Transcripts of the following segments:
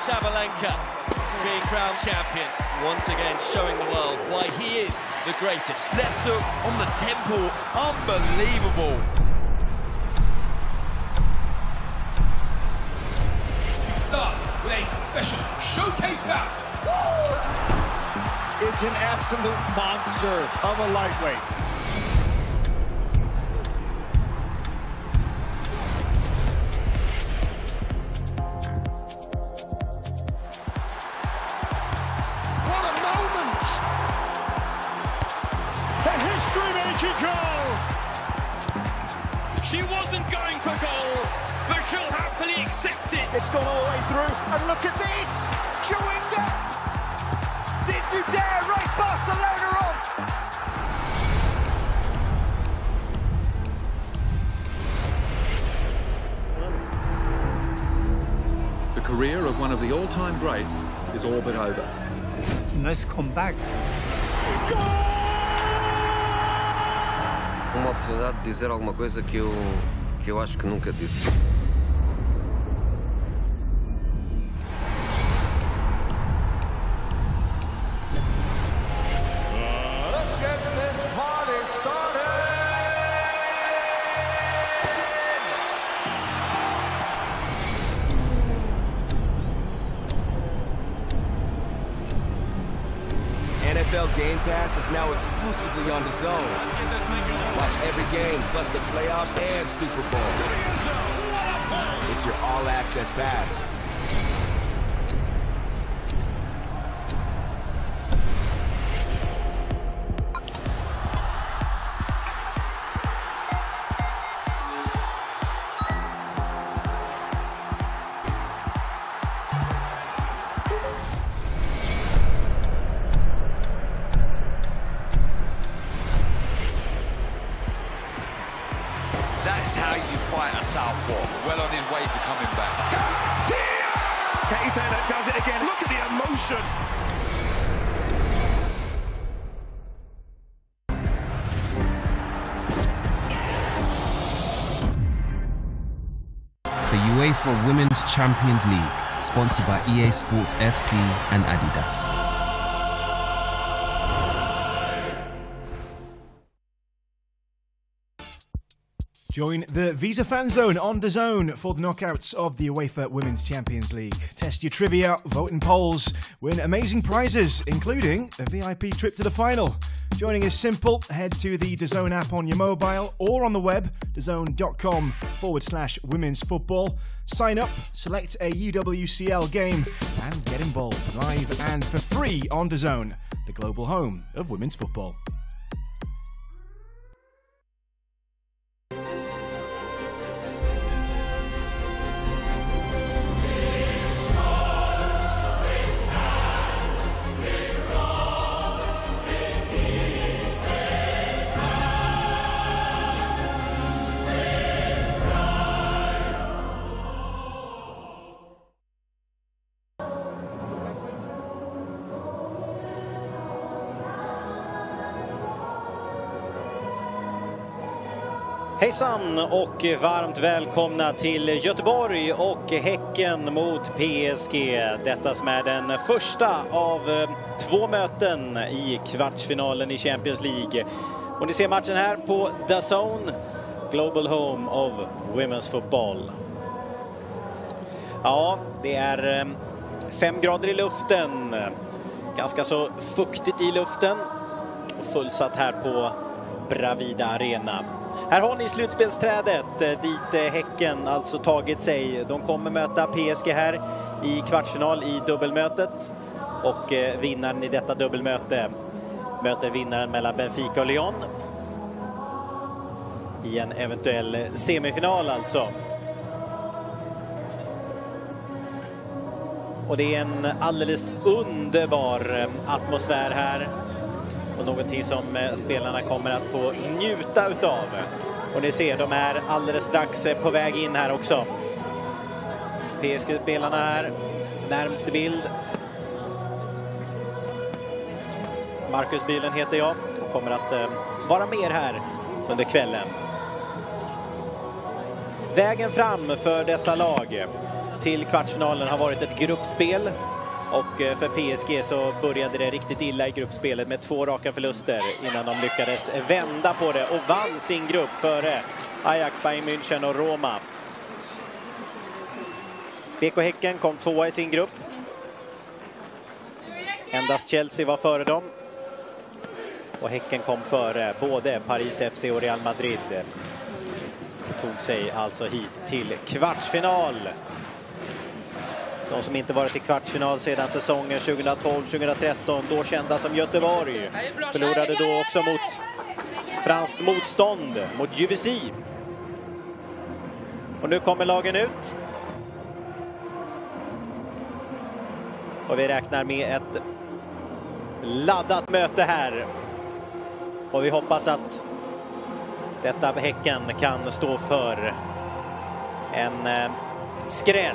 Sabalenka being crowned champion. Once again showing the world why he is the greatest. Steps up on the tempo, unbelievable. We start with a special showcase bout. It's an absolute monster of a lightweight. What a moment! The history-making goal! She wasn't going for goal, but she'll happily accept it. It's gone all the way through, and look at this! Chewinga! Did you dare write Barcelona off? The career of one of the all-time greats is all but over. Nice comeback. Uma oportunidade de dizer alguma coisa que eu acho que nunca disse. Let's get this party started! NFL Game Pass is now exclusively on DAZN. Let's get this thing going. Watch every game, plus the playoffs and Super Bowl. It's your all-access pass. That's how you fight a southpaw. Well on his way to coming back. Katie Taylor does it again. Look at the emotion. The UEFA Women's Champions League, sponsored by EA Sports FC and Adidas. Join the Visa Fan Zone on DAZN for the knockouts of the UEFA Women's Champions League. Test your trivia, vote in polls, win amazing prizes, including a VIP trip to the final. Joining is simple. Head to the DAZN app on your mobile or on the web, dazn.com/women's football. Sign up, select a UWCL game, and get involved live and for free on DAZN, the global home of women's football. Hejsan och varmt välkomna till Göteborg och Häcken mot PSG. Detta som är den första av två möten i kvartsfinalen i Champions League. Och ni ser matchen här på DAZN, Global Home of Women's Football. Ja, det är 5 grader i luften. Ganska så fuktigt i luften. Och fullsatt här på Bravida Arena. Här har ni slutspelsträdet dit Häcken alltså tagit sig. De kommer möta PSG här i kvartsfinal i dubbelmötet. Och vinnaren i detta dubbelmöte möter vinnaren mellan Benfica och Lyon i en eventuell semifinal alltså. Och det är en alldeles underbar atmosfär här. Och någonting som spelarna kommer att få njuta utav. Och ni ser, de är alldeles strax på väg in här också. PSG-spelarna här, närmste bild. Marcus Bylund heter jag och kommer att vara med här under kvällen. Vägen fram för dessa lag. till kvartsfinalen har varit ett gruppspel. Och för PSG så började det riktigt illa i gruppspelet med 2 raka förluster innan de lyckades vända på det och vann sin grupp före Ajax, Bayern München och Roma. BK Häcken kom 2 i sin grupp. Endast Chelsea var före dem. Och Häcken kom före både Paris FC och Real Madrid. Tog sig alltså hit till kvartsfinal. De som inte varit i kvartsfinal sedan säsongen 2012-2013, då kända som Göteborg, förlorade då också mot franskt motstånd, mot Juvisy. Och nu kommer lagen ut. Och vi räknar med ett laddat möte här. Och vi hoppas att detta Häcken kan stå för en skräll.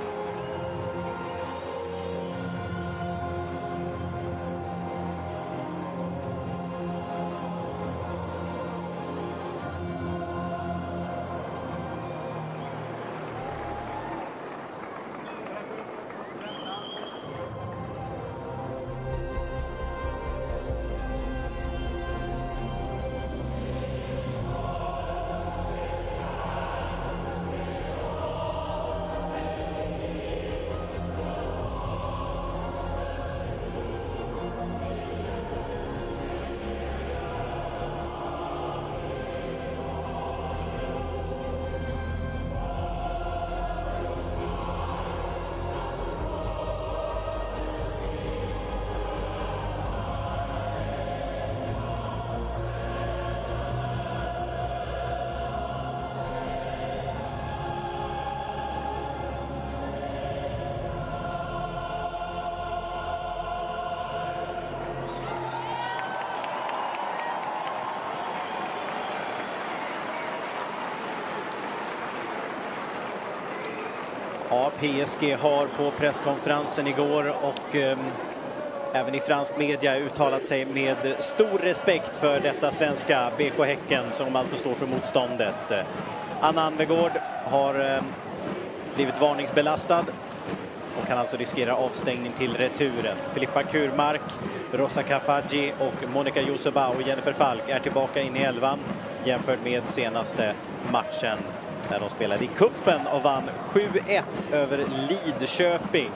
Ja, PSG har på presskonferensen igår och även i fransk media uttalat sig med stor respekt för detta svenska BK Häcken som alltså står för motståndet. Anna Anvegård har blivit varningsbelastad och kan alltså riskera avstängning till returen. Filippa Kurmark, Rosa Kafaji och Monica Joseba och Jennifer Falk är tillbaka in i 11 jämfört med senaste matchen när de spelade i kuppen och vann 7-1 över Lidköping.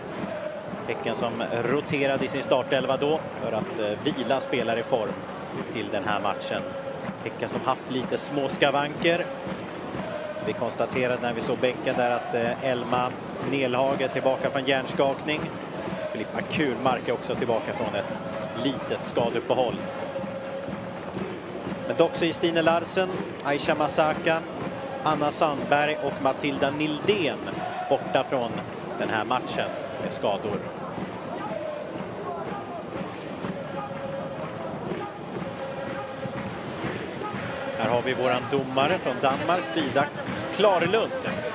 Häcken som roterade i sin startelva då för att vila spelare i form till den här matchen. Häcken som haft lite små skavanker. Vi konstaterade när vi såg bänken där att Elma Nelhage är tillbaka från hjärnskakning. Filippa Kurmark är också tillbaka från ett litet skadeuppehåll. Men dock så är Stine Larsen, Aisha Masaka, Anna Sandberg och Matilda Nildén borta från den här matchen med skador. Här har vi våran domare från Danmark, Frida Klarlund.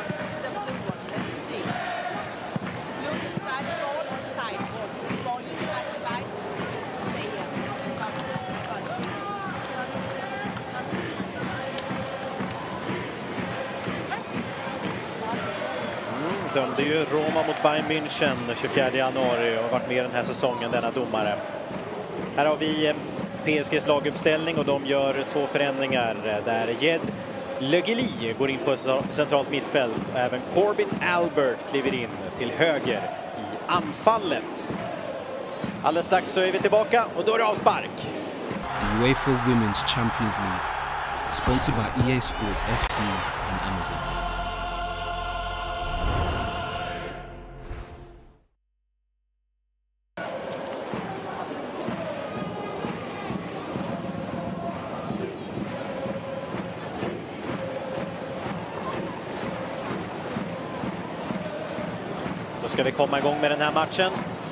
Dömde ju Roma mot Bayern München 24 januari och har varit med den här säsongen, denna domare. Här har vi PSGs laguppställning och de gör 2 förändringar där Jed Lögeli går in på centralt mittfält och även Corbin Albert kliver in till höger i anfallet. Alldeles strax så är vi tillbaka och då är det avspark. The UEFA Women's Champions League, sponsored by EA Sports FC and Amazon. Då ska vi komma igång med den här matchen.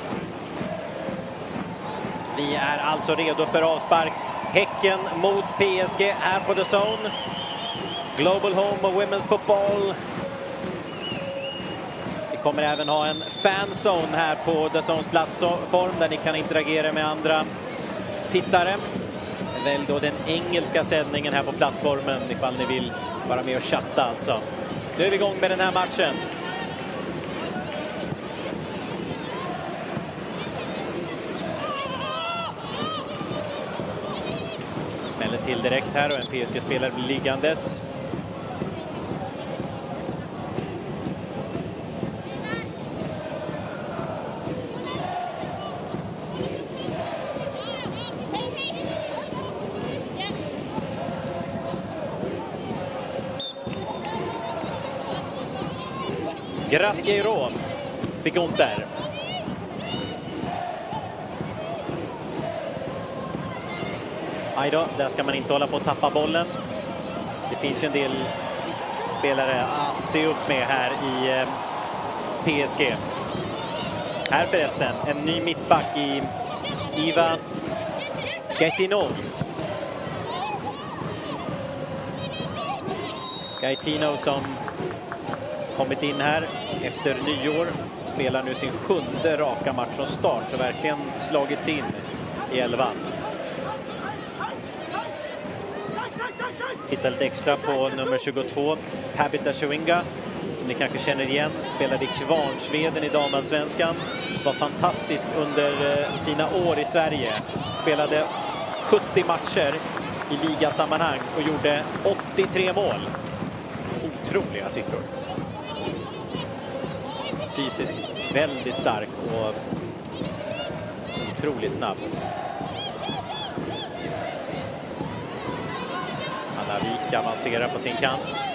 Vi är alltså redo för avspark. Häcken mot PSG är på The Zone. Global Home of Women's Football. Vi kommer även ha en fanzone här på The Zones plattform där ni kan interagera med andra tittare. Välj då den engelska sändningen här på plattformen ifall ni vill vara med och chatta alltså. Nu är vi igång med den här matchen. Smäller till direkt här och en PSG-spelare blir liggandes. Grasqueiro fick ont där. Aj då, där ska man inte hålla på att tappa bollen. Det finns ju en del spelare att se upp med här i PSG. Här förresten, en ny mittback i Ivan Gaetino. Gaetino som kommit in här efter nyår. Spelar nu sin 7:e raka match från start, så verkligen slagits in i 11. Tittar lite extra på nummer 22, Tabitha Chewinga, som ni kanske känner igen. Spelade i Kvarnsveden i damallsvenskan. Var fantastisk under sina år i Sverige. Spelade 70 matcher i ligasammanhang och gjorde 83 mål. Otroliga siffror. Fysiskt väldigt stark och otroligt snabb. Anna Wik avancerar på sin kant.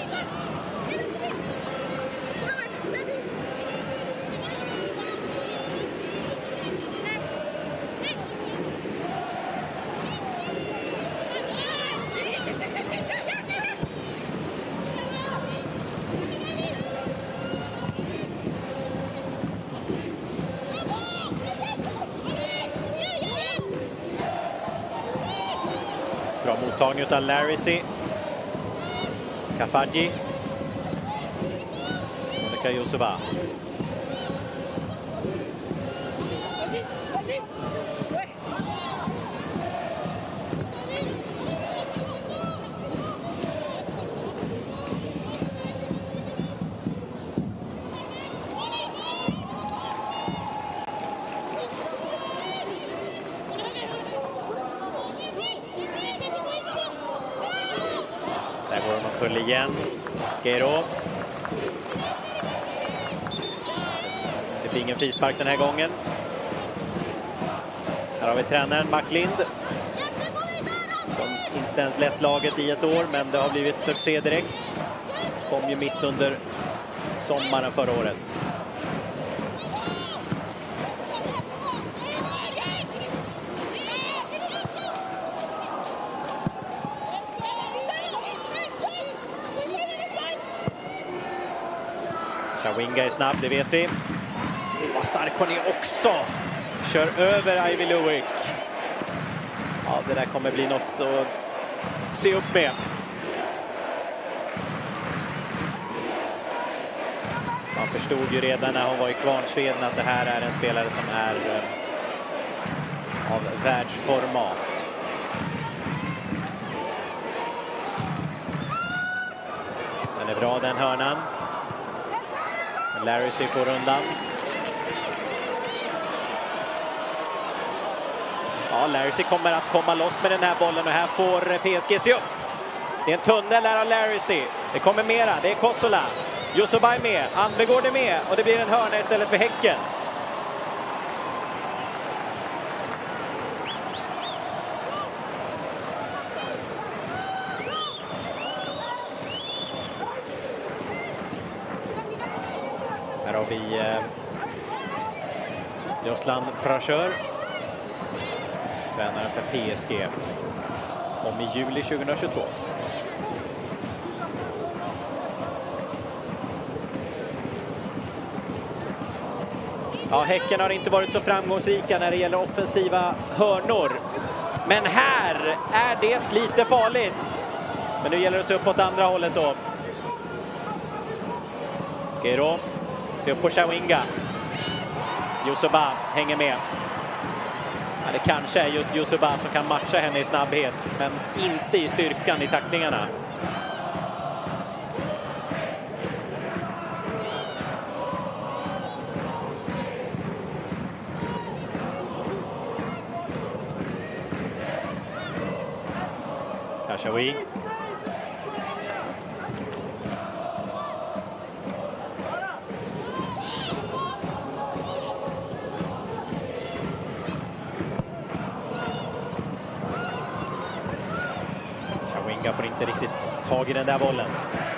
Bra mottagning av Larisi. Kafaji. Monika Yusufa. Där går de omkull igen. Gaetino. Det blir ingen frispark den här gången. Här har vi tränaren McLind, som inte ens lett laget i ett år, men det har blivit succé direkt. Kom ju mitt under sommaren förra året. Chewinga är snabb, det vet vi. Vad stark hon är också. Kör över Ivy Lewick. Ja, det där kommer bli något att se upp med. Man förstod ju redan när hon var i Kvarnsveden att det här är en spelare som är av världsformat. Den är bra, den hörnan. Larisi får undan. Ja, Larisi kommer att komma loss med den här bollen och här får PSG se upp. Det är en tunnel där av Larisi. Det kommer mera, det är Kossola. Yusufa är med, Andvegård är med och det blir en hörna istället för Häcken. Här har vi Joslan Pracheur, tränaren för PSG. Kom i juli 2022. Ja, Häcken har inte varit så framgångsrika när det gäller offensiva hörnor. Men här är det lite farligt. Men nu gäller det att se upp åt andra hållet då. Gaetino. Se upp på Chewinga. Yusufa hänger med. Ja, det kanske är just Yusufa som kan matcha henne i snabbhet, men inte i styrkan i tacklingarna. Kashawi. Chawinga får inte riktigt tag i den där bollen.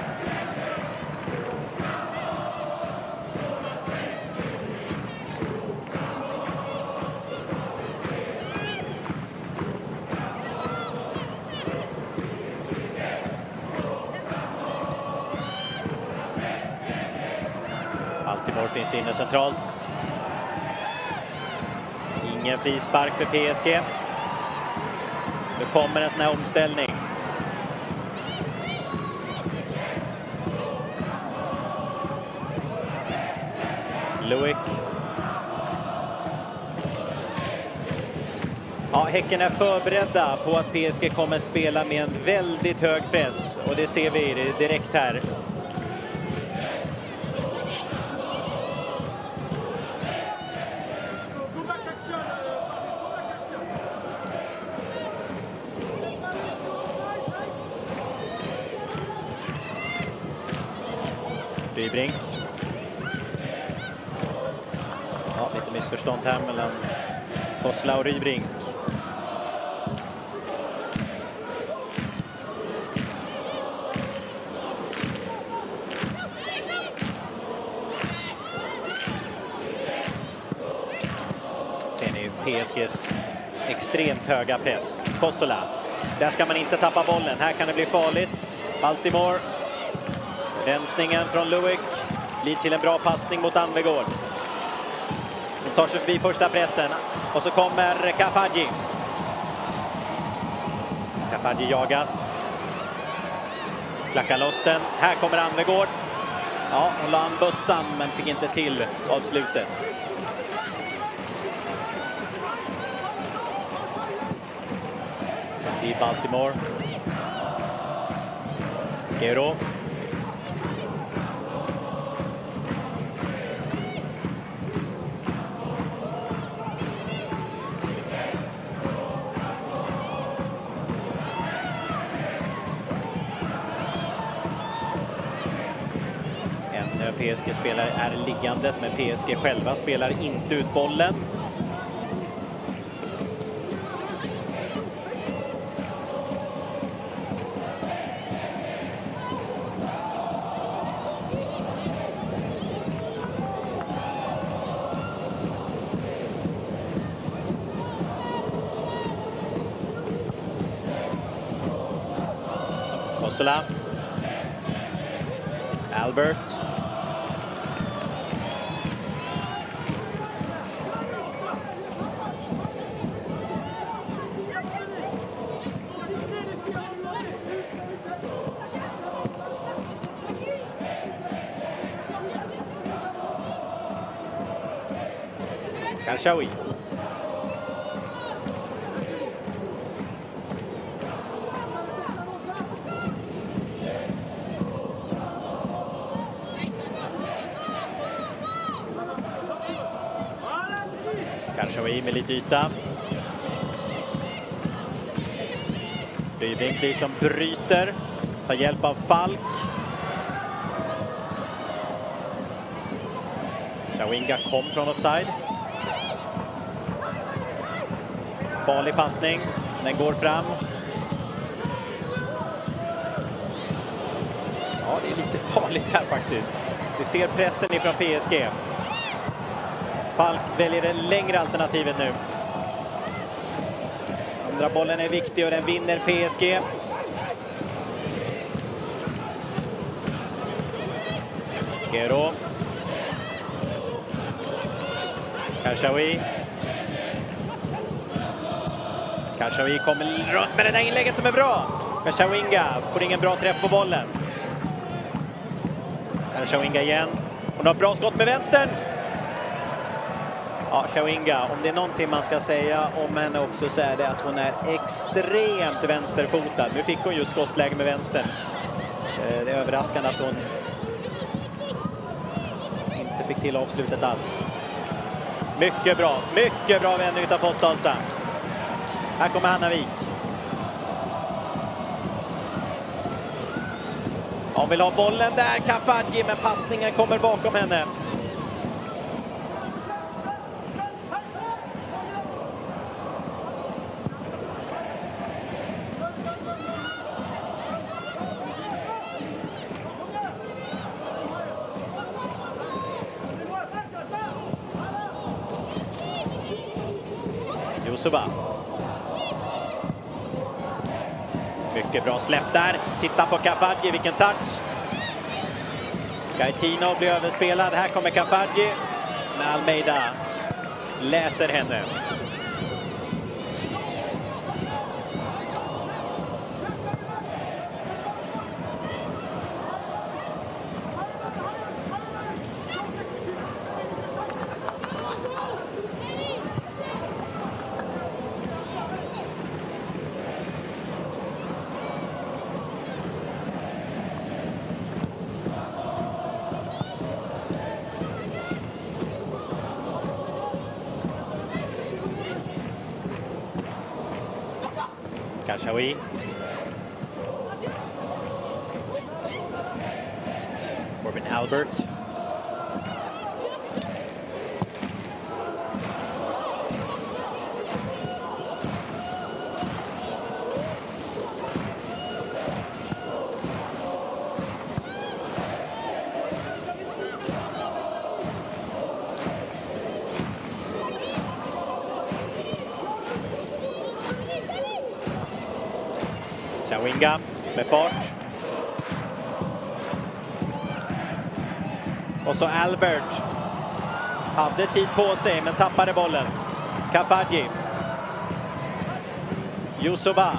Baltimore finns inne centralt. Ingen frispark för PSG. Nu kommer en sån här omställning. Luik. Ja, Häcken är förberedda på att PSG kommer spela med en väldigt hög press. Och det ser vi direkt här. Rybrink. Ja, lite missförstånd här mellan Kossla och Rybrink. Ser ni PSGs extremt höga press. Kossla. Där ska man inte tappa bollen. Här kan det bli farligt. Baltimore. Rensningen från Luik blir till en bra passning mot Anvegård. De tar sig förbi första pressen. Och så kommer Kafaji. Kafaji jagas. Klackar loss den. Här kommer Anvegård. Ja, hon la an bössan men fick inte till avslutet. Sen blir Baltimore. Gero. PSG-spelare är liggandes, men PSG själva spelar inte ut bollen. Kossela. Albert. Karshawi. Karshawi med lite yta. Rybrink blir som bryter. Tar hjälp av Falk. Chawinga kom från offside. Farlig passning. Den går fram. Ja, det är lite farligt här faktiskt. Vi ser pressen ifrån PSG. Falk väljer det längre alternativet nu. Andra bollen är viktig och den vinner PSG. Gero. Karshawi. Karshawi kommer runt med det där inlägget som är bra. Men Chawinga får ingen bra träff på bollen. Här är Chawinga igen. Hon har bra skott med vänstern. Ja, Chawinga, om det är någonting man ska säga om henne också så är det att hon är extremt vänsterfotad. Nu fick hon ju skottläge med vänstern. Det är överraskande att hon inte fick till avslutet alls. Mycket bra vändning utav Fostalsa. Här kommer Hannavik. Hon vill ha bollen där, Kafaji, men passningen kommer bakom henne. Yusuba. Mycket bra släpp där. Titta på Kafaji, vilken touch. Gaetino blir överspelad. Här kommer Kafaji. Men Almeida läser henne. Kashawi. Corbin Albert. Chawinga med fart. Och så Albert. Hade tid på sig men tappade bollen. Kafaji. Yusuba.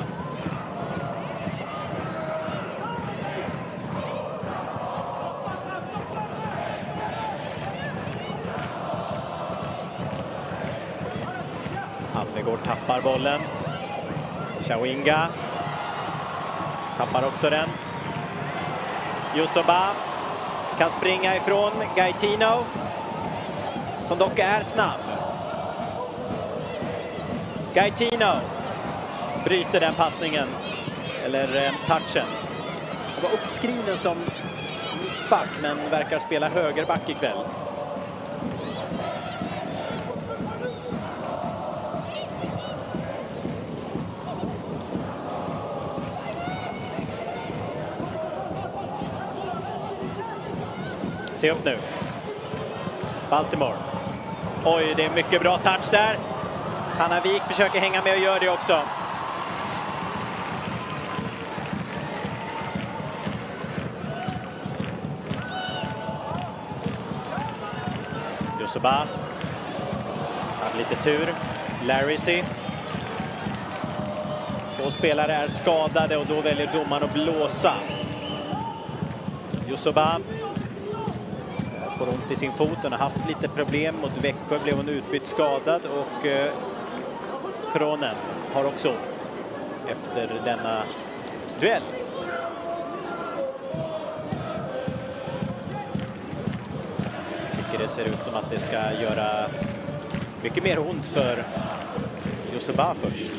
Almegård tappar bollen. Chawinga. Tappar också den. Yusuba kan springa ifrån Gaetino, som dock är snabb. Gaetino bryter den passningen, eller touchen. Han var uppskriven som mittback men verkar spela högerback ikväll. Se upp nu. Baltimore. Oj, det är mycket bra touch där. Hanna Wik försöker hänga med och gör det också. Yusuba. Hade lite tur. Larissy. 2 spelare är skadade och då väljer domaren att blåsa. Yusuba får ont i sin fot. Hon har haft lite problem mot Växjö, blev hon utbytt skadad, och Kronen har också ont efter denna duell. Tycker det ser ut som att det ska göra mycket mer ont för Yusuba först.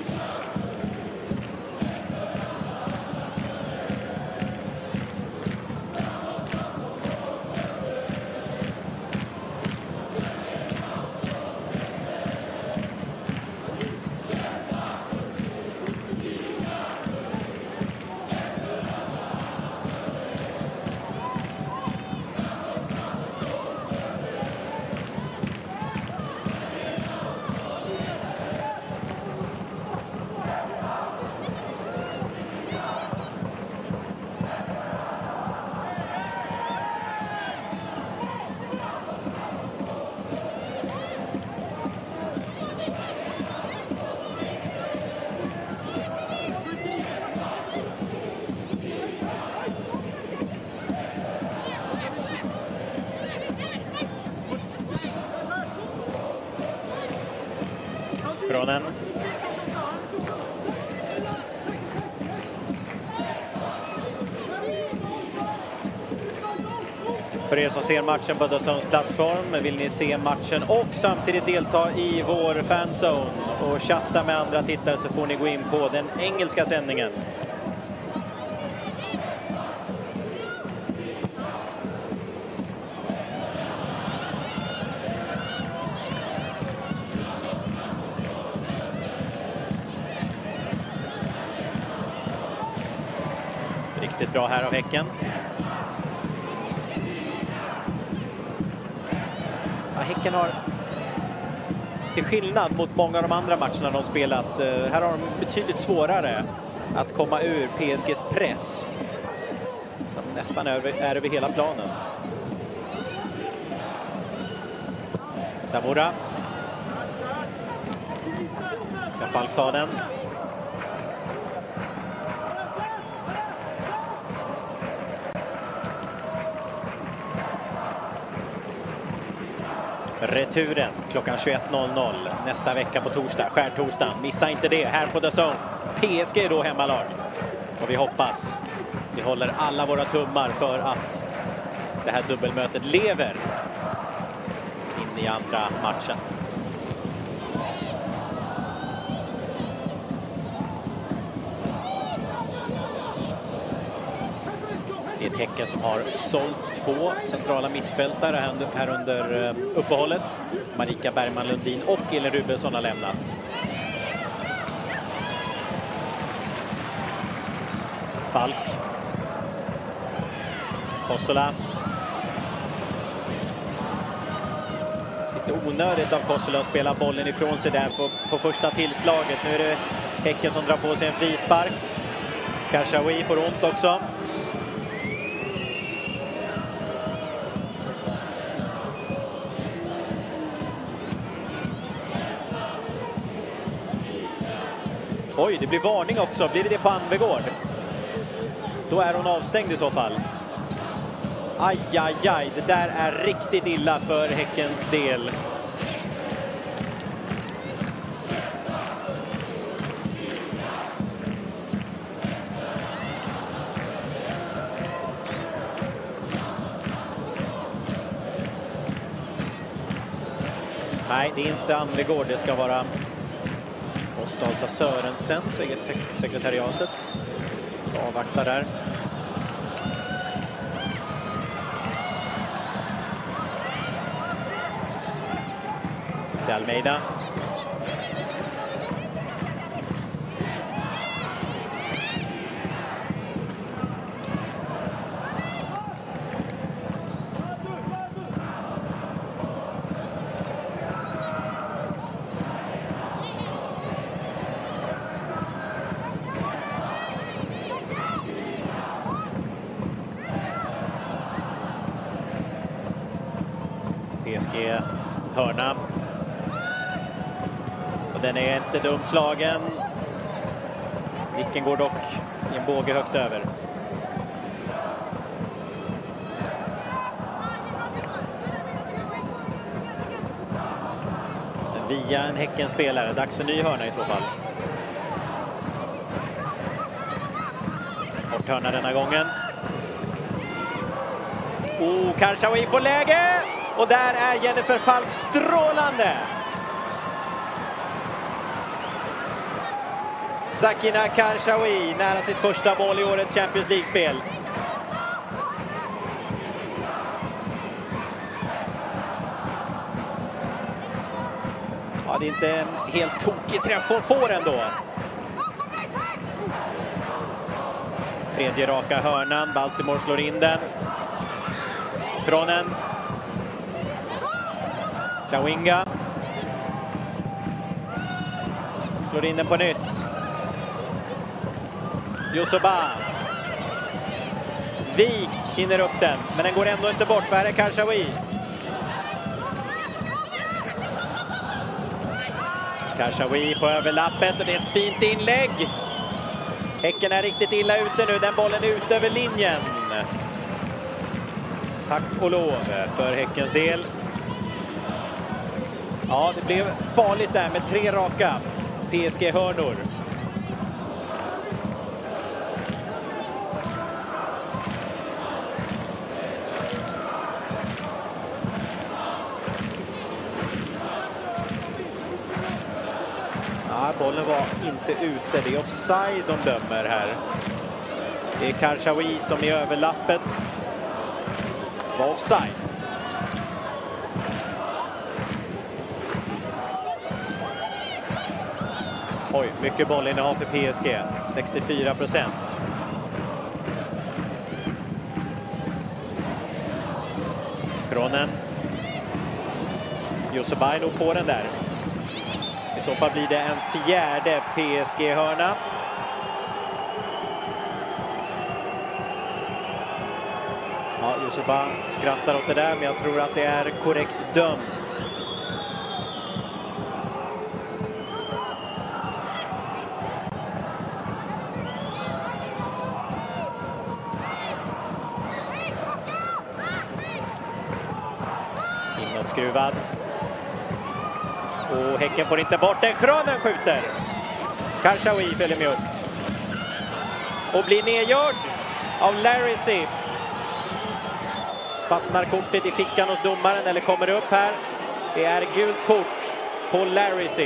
Kronen. För er som ser matchen på DAZNs plattform, vill ni se matchen och samtidigt delta i vår fanzone och chatta med andra tittare, så får ni gå in på den engelska sändningen. Riktigt bra här av Häcken. Ja, Häcken har, till skillnad mot många av de andra matcherna de spelat, här har de betydligt svårare att komma ur PSGs press. Som nästan är över hela planen. Zamora. Ska Falk ta den? Returen klockan 21.00 nästa vecka på torsdag, skärtorsdagen. Missa inte det här på The Zone. PSG är då hemmalag. Och vi hoppas, vi håller alla våra tummar för att det här dubbelmötet lever in i andra matchen. Det är ett Häcken som har sålt 2 centrala mittfältare här under uppehållet. Marika Bergman Lundin och Elin Rubensson har lämnat. Falk. Kossola. Lite onödigt av Kossola att spela bollen ifrån sig där på första tillslaget. Nu är det Häcken som drar på sig en frispark. Karshawi får ont också. Oj, det blir varning också. Blir det på Anvegård? Då är hon avstängd i så fall. Aj, aj, aj. Det där är riktigt illa för Häckens del. Nej, det är inte Anvegård. Det ska vara Fostalsa Sörensen, sekretariatet. Avvaktar där. Till Almeida. PSG hörna. Och den är inte dumt slagen. Nicken går dock i en båge högt över. Via en Häckenspelare. Dags för ny hörna i så fall. Kort hörna denna gången. Karshawi får läge! Och där är Jennifer Falk strålande! Sakina Karshawi nära sitt första mål i årets Champions League-spel. Ja, det är inte en helt tokig träff hon får ändå. Tredje raka hörnan. Baltimore slår in den. Kronen. Chawinga. Slår in den på nytt. Yosoba. Vik hinner upp den. Men den går ändå inte bort, för här är Karshawi. Karshawi på överlappet. Och det är ett fint inlägg. Häcken är riktigt illa ute nu. Den bollen är ut över linjen. Tack och lov för Häckens del. Ja, det blev farligt där med 3 raka PSG-hörnor. Ja, bollen var inte ute. Det är offside de dömer här. Det är Karshawi som i överlappet var offside. Oj, mycket bollinnehav för PSG. 64%. Kronen. Josebaj nog på den där. I så fall blir det en fjärde PSG-hörna. Ja, Josebaj skrattar åt det där, men jag tror att det är korrekt dömt. Inåtskruvad. Och Häcken får inte bort den. Kronen skjuter. Karshawi följer med upp. Och blir nedgjord av Larissy. Fastnar kortet i fickan hos domaren eller kommer upp här. Det är gult kort på Larissy.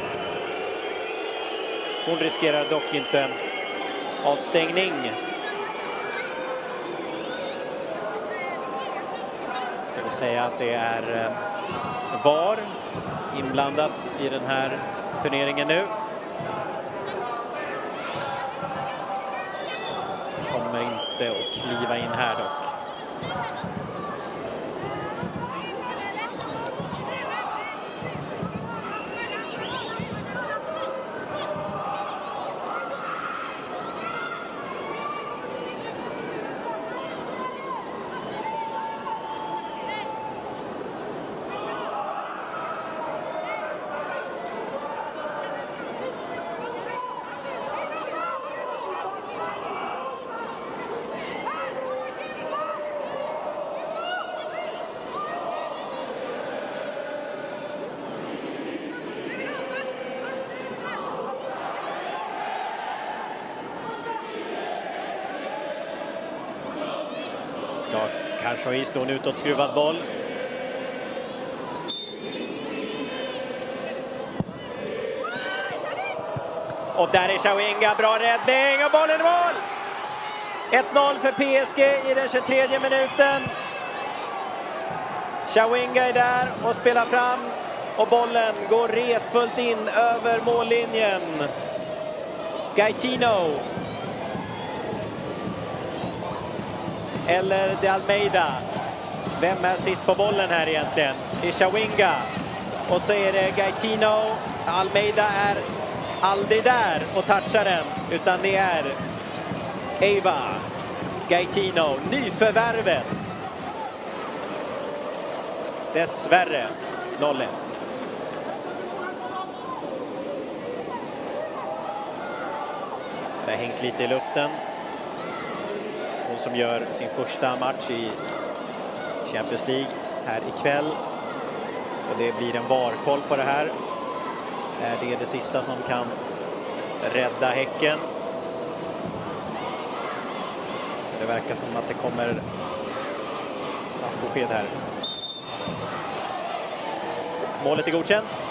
Hon riskerar dock inte avstängning. Ska vi säga att det är VAR inblandat i den här turneringen nu. Kommer inte att kliva in här dock. Ska Karshawi slå en utåtskruvad boll. Och där är Chawinga, bra räddning och bollen i mål! 1-0 för PSG i den 23:e minuten. Chawinga är där och spelar fram och bollen går retfullt in över mållinjen. Gaetino. Eller De Almeida. Vem är sist på bollen här egentligen? Det är Chawinga. Och så är det Gaetino. Almeida är aldrig där och touchar den. Utan det är Eva Gaetino. Nyförvärvet. Dessvärre 0-1. Det har hängt lite i luften. Hon som gör sin första match i Champions League här ikväll. Och det blir en VAR-koll på det här. Det är det sista som kan rädda Häcken. Det verkar som att det kommer snabbt besked här. Målet är godkänt.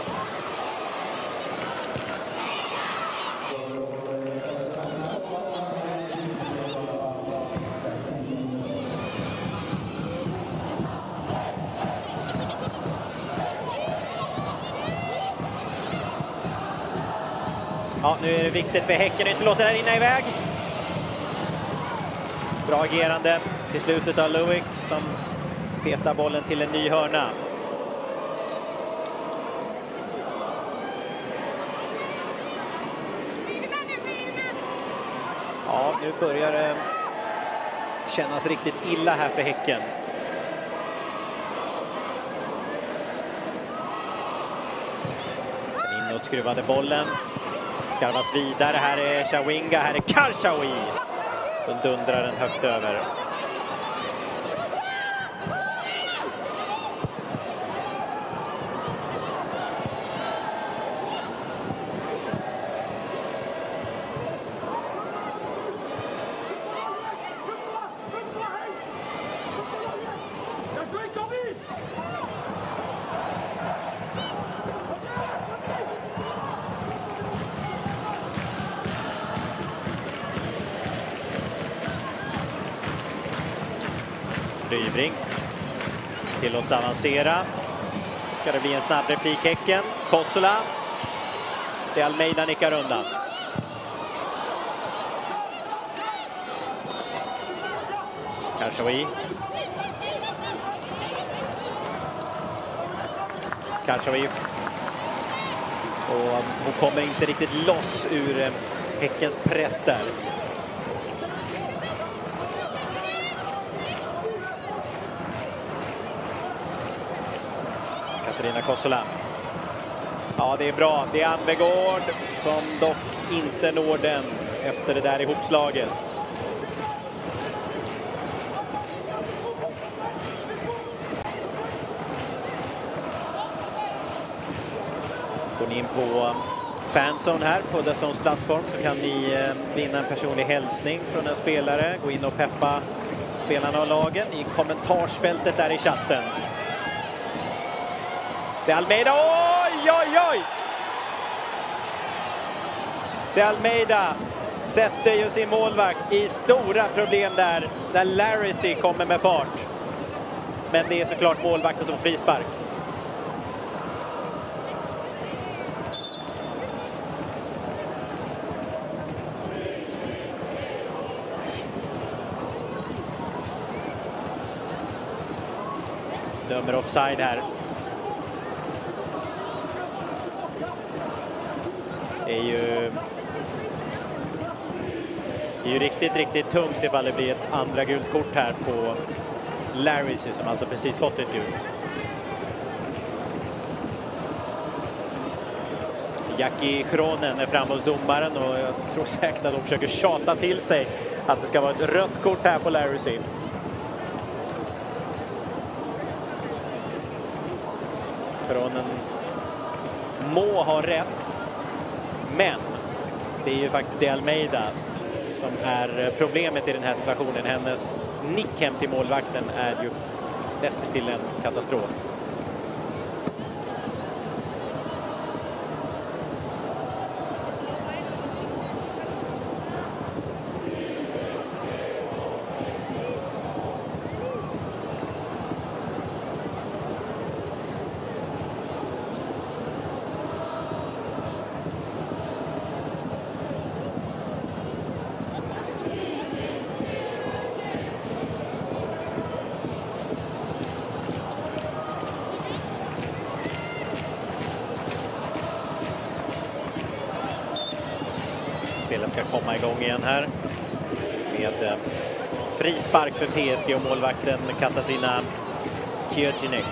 Ja, nu är det viktigt för Häcken att inte låta det här rinna iväg. Bra agerande till slutet av Luik som petar bollen till en ny hörna. Ja, nu börjar det kännas riktigt illa här för Häcken. Den inåtskruvade bollen. Skarvas vidare, här är Chawinga, här är Karshawi som dundrar den högt över. Rybrink tillåts avancera. Ska det bli en snabb replik Häcken. Kossula. De Almeida nickar undan. Karshawi. Karsawi. Och hon kommer inte riktigt loss ur Häckens press där. Katarina Kossola. Ja, det är bra. Det är Anvegård som dock inte når den efter det där ihopslaget. Går ni in på Fanzone här på DAZNs plattform så kan ni vinna en personlig hälsning från en spelare. Gå in och peppa spelarna och lagen i kommentarsfältet där i chatten. Det är Almeida. Oj, oj, oj! Det är Almeida sätter ju sin målvakt i stora problem där när Larissy kommer med fart. Men det är såklart målvakten som frispark. Dömer offside här. Det är ju riktigt tungt ifall det blir ett andra gult kort här på Larissy som alltså precis fått ett gult. Jackie Schronen är framme hos domaren och jag tror säkert att de försöker tjata till sig att det ska vara ett rött kort här på Larissy. Schronen må ha rätt, men det är ju faktiskt det Almeida som är problemet i den här situationen. Hennes nick hem till målvakten är ju nästan till en katastrof. Spelet ska komma igång igen här med frispark för PSG och målvakten Katarzyna Kiełczynek.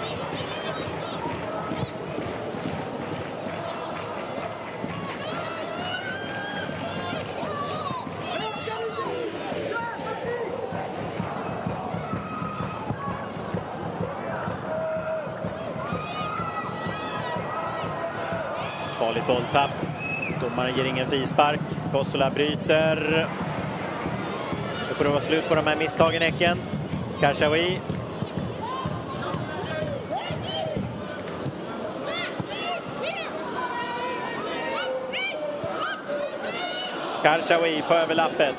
Farligt bolltapp. Domaren ger ingen frispark. Kossola bryter. Nu får det vara slut på de här misstagen, Häcken. Karsawi. Karsawi på överlappet.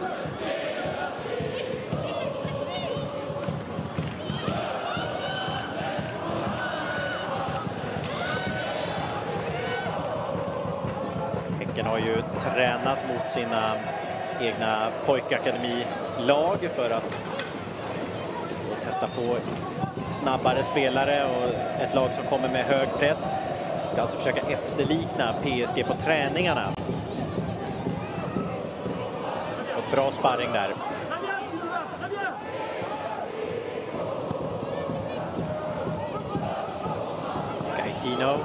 Häcken har ju tränat mot sina egna pojkakademilag för att testa på snabbare spelare och ett lag som kommer med hög press. Ska alltså försöka efterlikna PSG på träningarna. Fått bra sparring där. Gaetino.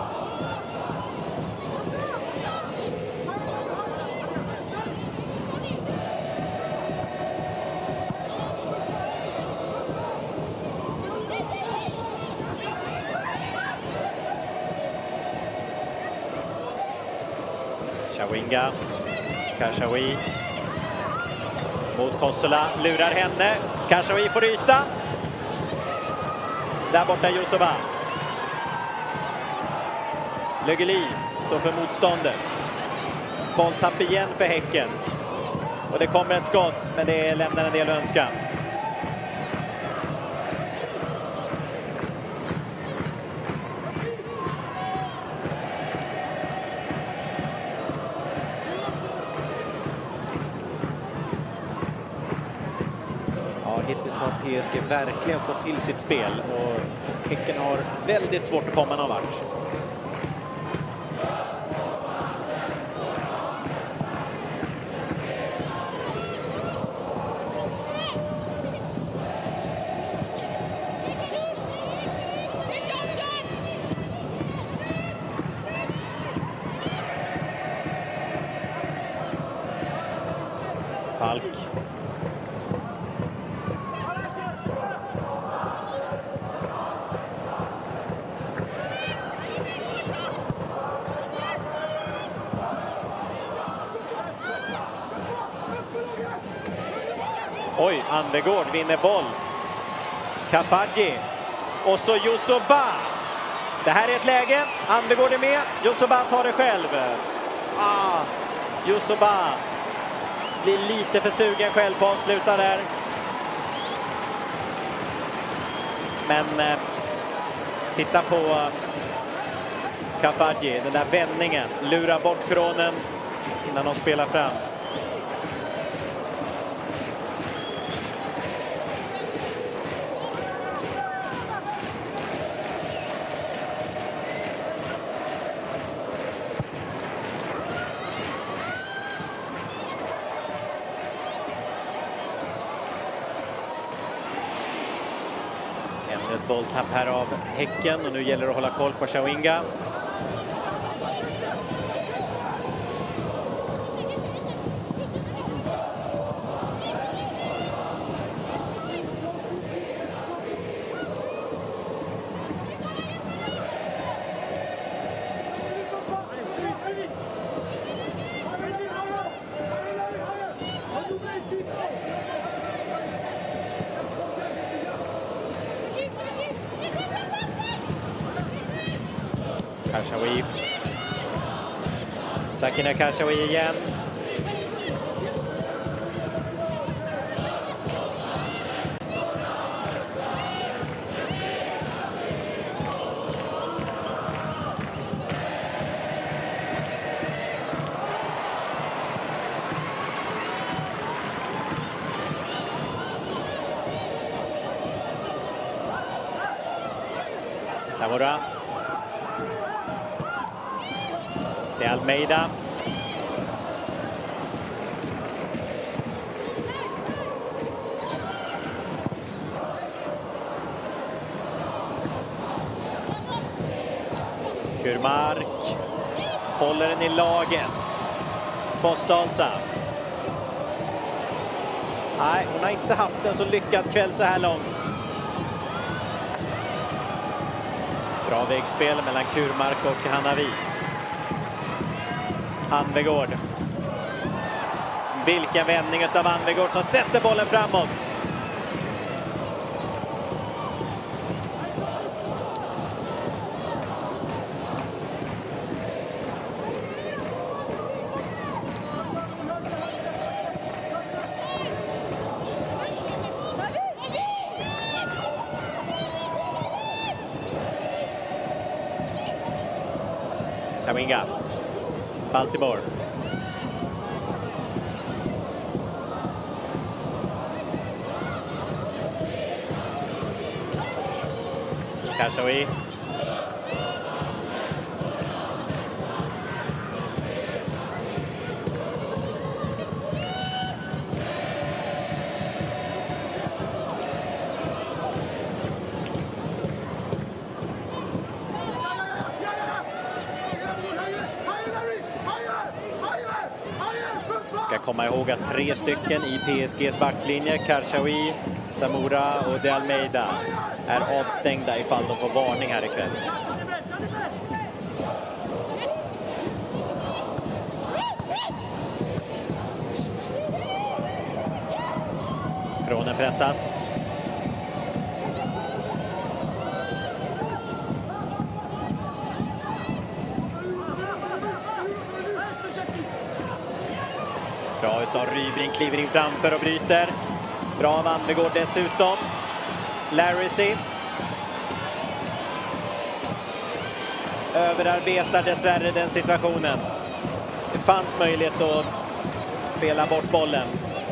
Chawinga. Karsawi. Mot Kossola. Lurar henne. Karsawi får yta. Där borta Josova. Lögeli står för motståndet. Bolltapp igen för Häcken. Och det kommer ett skott, men det lämnar en del att önska. Hittills har PSG verkligen fått till sitt spel och Häcken har väldigt svårt att komma någon vart. Falk. Oj, Anvegård vinner boll. Kafaji. Och så Yusuba. Det här är ett läge. Anvegård är med. Yusuba tar det själv. Yusuba blir lite för sugen själv på att avsluta där. Men titta på Kafaji. Den där vändningen. Lurar bort kronen innan de spelar fram. Ett bolltapp här av Häcken och nu gäller det att hålla koll på Chawinga. Karshawi. Sakina Karshawi igen. Zamora. De Almeida. Kurmark håller den i laget. Fossdalsa. Nej, hon har inte haft en så lyckad kväll så här långt. Bra vägspel mellan Kurmark och Hannavik. Anvegård. Vilken vändning av Anvegård som sätter bollen framåt. Chawinga. Baltimore. Karshawi. Ska komma ihåg att 3 stycken i PSGs backlinje, Karshawi, Zamora och De Almeida, är avstängda ifall de får varning här ikväll. Kronen pressas. Bra utav Rybring, kliver in framför och bryter. Bra av Anvegård dessutom. Larissy. Överarbetar dessvärre den situationen. Det fanns möjlighet att spela bort bollen.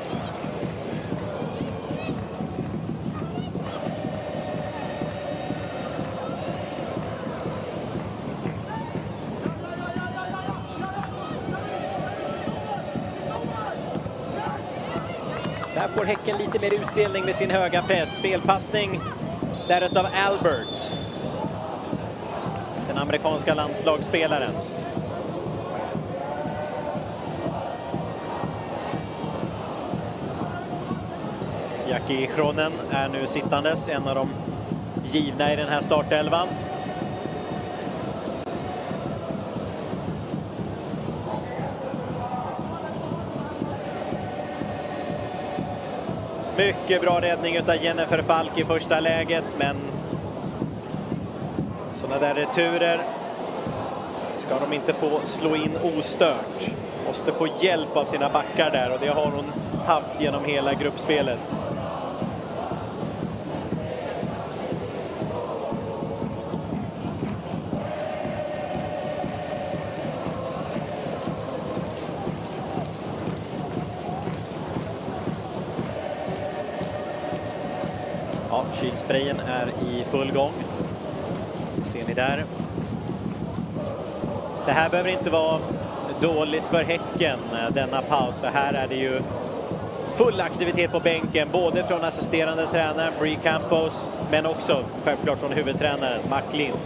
Där får Häcken lite mer utdelning med sin höga press. Felpassning där utav Albert. Den amerikanska landslagsspelaren. Jackie Kronen är nu sittandes, en av de givna i den här startelvan. Mycket bra räddning utav Jennifer Falk i första läget, men sådana där returer ska de inte få slå in ostört. Måste få hjälp av sina backar där, och det har hon haft genom hela gruppspelet. Ja, kylsprayen är i full gång. Ser ni där? Det här behöver inte vara dåligt för Häcken, denna paus. För här är det ju full aktivitet på bänken. Både från assisterande tränaren Brie Campos, men också självklart från huvudtränaren Mac Lind.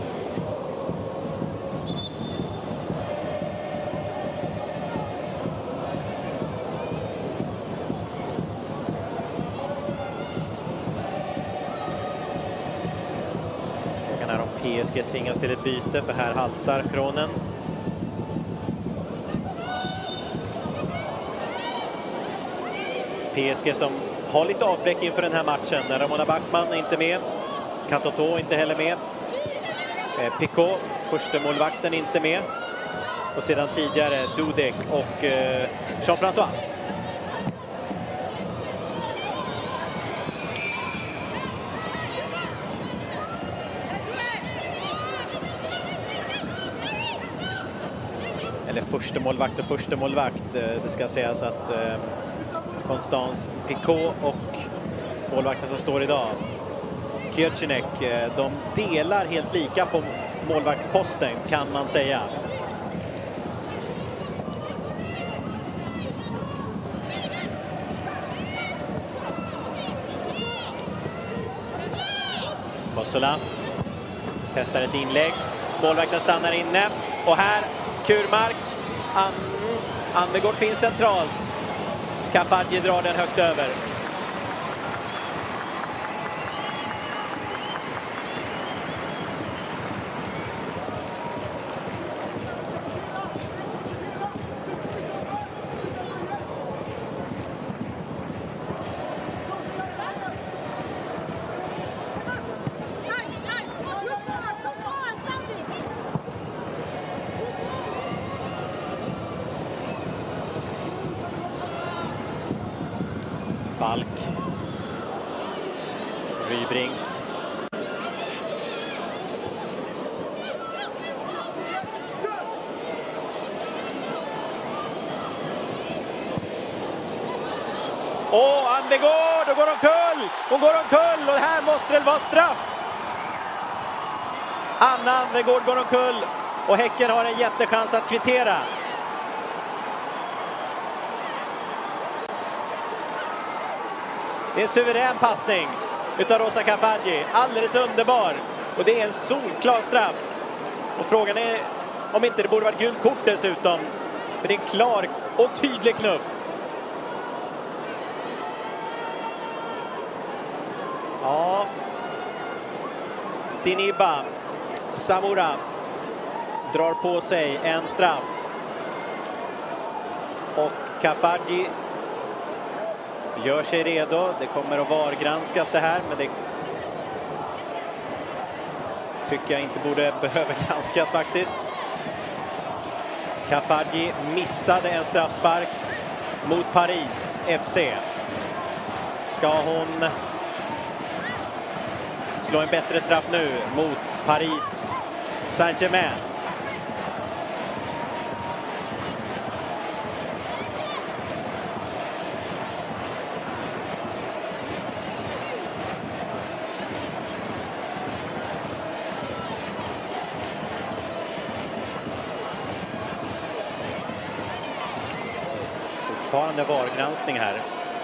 Frågan är om PSG tvingas till ett byte, för här haltar Kronen. PSG som har lite avbräck inför den här matchen. Ramona Backman är inte med. Katoto inte heller med. Picot, första målvakten, inte med. Och sedan tidigare Dudek och Jean-François. Eller första målvakt och första målvakt. Det ska sägas att Constance Picot och målvakten som står idag, Kierchenek, de delar helt lika på målvaktsposten, kan man säga. Kossola testar ett inlägg. Målvakten stannar inne. Och här, Kurmark. Anvegård finns centralt. Kafaji drar den högt över. Falk. Rybrink. Och Anvegård, då går omkull! Hon går omkull och här måste det vara straff. Anna Anvegård går omkull och Häcken har en jättechans att kvittera. Det är en suverän passning utav Rosa Kafaji. Alldeles underbar. Och det är en solklar straff. Och frågan är om inte det borde vara ett gult kort dessutom. För det är en klar och tydlig knuff. Ja. Diniba Samura drar på sig en straff. Och Kafaji gör sig redo. Det kommer att VAR-granskas det här, men det tycker jag inte borde behöva granskas faktiskt. Kafaji missade en straffspark mot Paris FC. Ska hon slå en bättre straff nu mot Paris Saint-Germain? Fortfarande VAR-granskning här.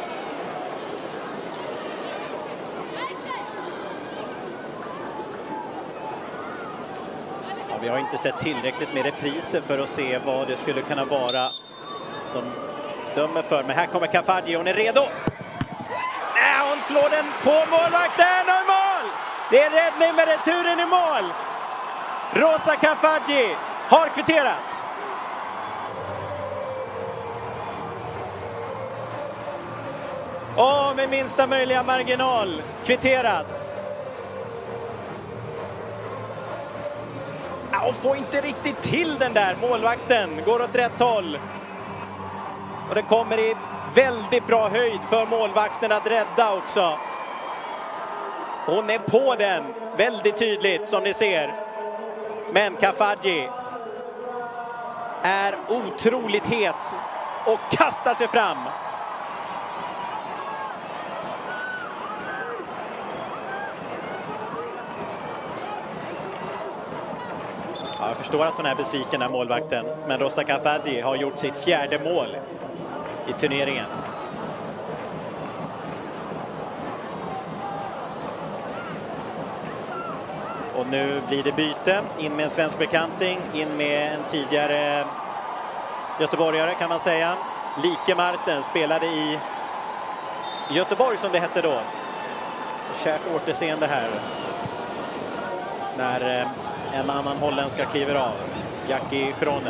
Ja, vi har inte sett tillräckligt med repriser för att se vad det skulle kunna vara de dömer för. Men här kommer Kafaji, hon är redo. Nej, hon slår den på målvakten och mål! Det är räddning med returen i mål. Rosa Kafaji har kvitterat. Och med minsta möjliga marginal kvitterat. Och får inte riktigt till den där målvakten. Går åt rätt håll. Och det kommer i väldigt bra höjd för målvakten att rädda också. Hon är på den väldigt tydligt som ni ser. Men Kafaji är otroligt het och kastar sig fram. Ja, jag förstår att hon är besviken av målvakten. Men Rosa Kafaji har gjort sitt 4:e mål i turneringen. Och nu blir det byte. In med en svensk bekanting. In med en tidigare göteborgare kan man säga. Like Marten spelade i Göteborg som det hette då. Så kärt återseende här. När en annan holländska kliver av. Jackie Schronen.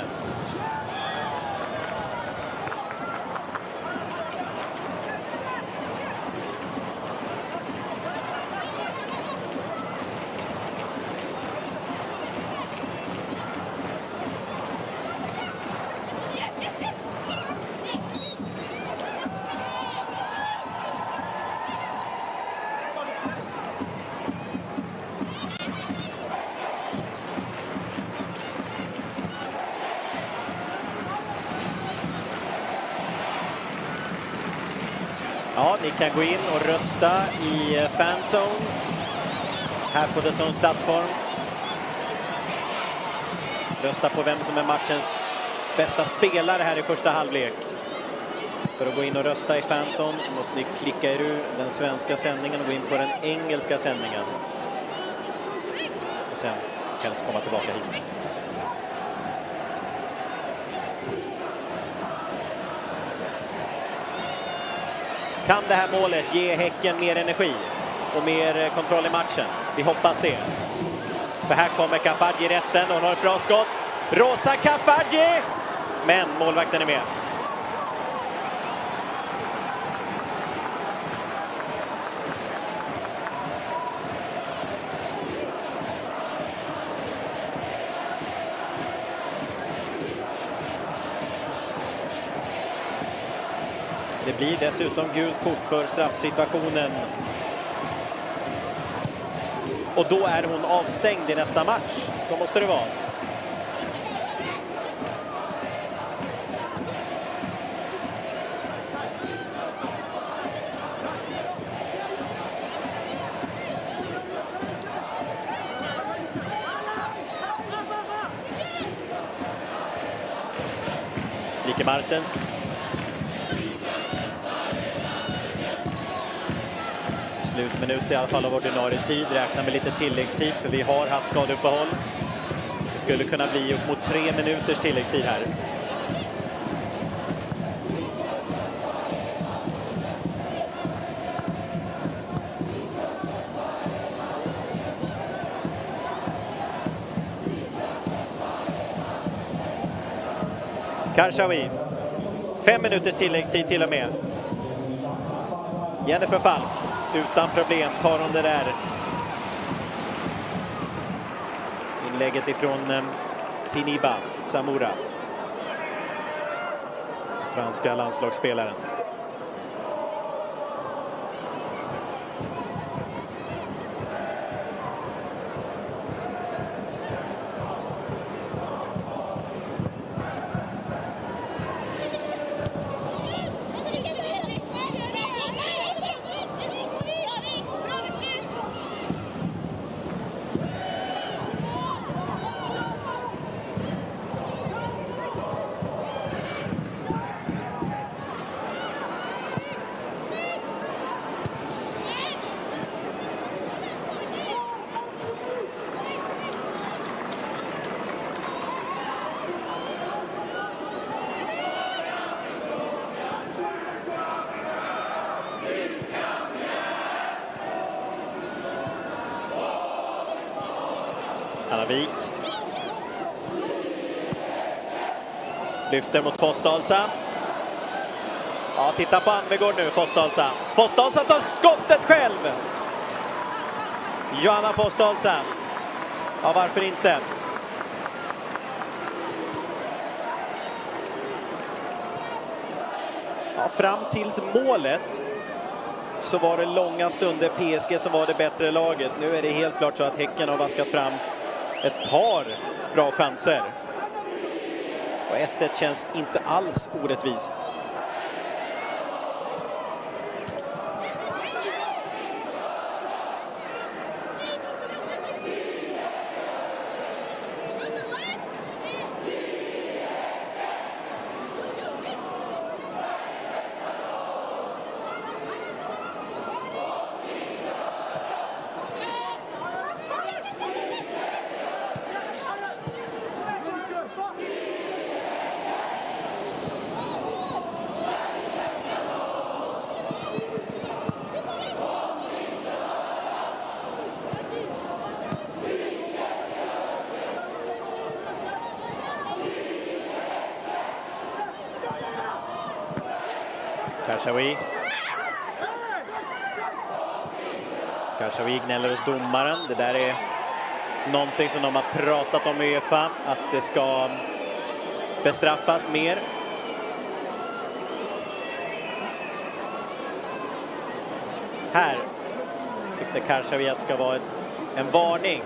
Ja, ni kan gå in och rösta i Fanzone här på The Zones plattform. Rösta på vem som är matchens bästa spelare här i första halvlek. För att gå in och rösta i Fanzone så måste ni klicka er ur den svenska sändningen och gå in på den engelska sändningen. Och sen helst komma tillbaka hit. Kan det här målet ge Häcken mer energi och mer kontroll i matchen? Vi hoppas det. För här kommer Kafaji rätten och hon har ett bra skott. Rosa Kafaji! Men målvakten är med. Det blir dessutom gult kort för straffsituationen. Och då är hon avstängd i nästa match. Så måste det vara. Like Martens. Slutminut i alla fall av ordinarie tid. Räkna med lite tilläggstid för vi har haft skadeuppehåll. Det skulle kunna bli upp mot 3 minuters tilläggstid här. Karshawi. 5 minuters tilläggstid till och med. Jennifer Falk. Utan problem tar hon det där. Inlägget ifrån Tiniba Samura. Franska landslagsspelaren. Kallavik. Lyfter mot Fossdalsa. Ja, titta på Anvegård nu, Fossdalsa. Fossdalsa tar skottet själv. Johanna Fossdalsa. Ja, varför inte? Ja, fram tills målet så var det långa stunder PSG som var det bättre laget. Nu är det helt klart så att Häcken har vaskat fram ett par bra chanser. Och 1-1 känns inte alls orättvist. Karshawi gnäller hos domaren. Det där är någonting som de har pratat om i UEFA, att det ska bestraffas mer. Här tyckte Karshawi att det ska vara en varning.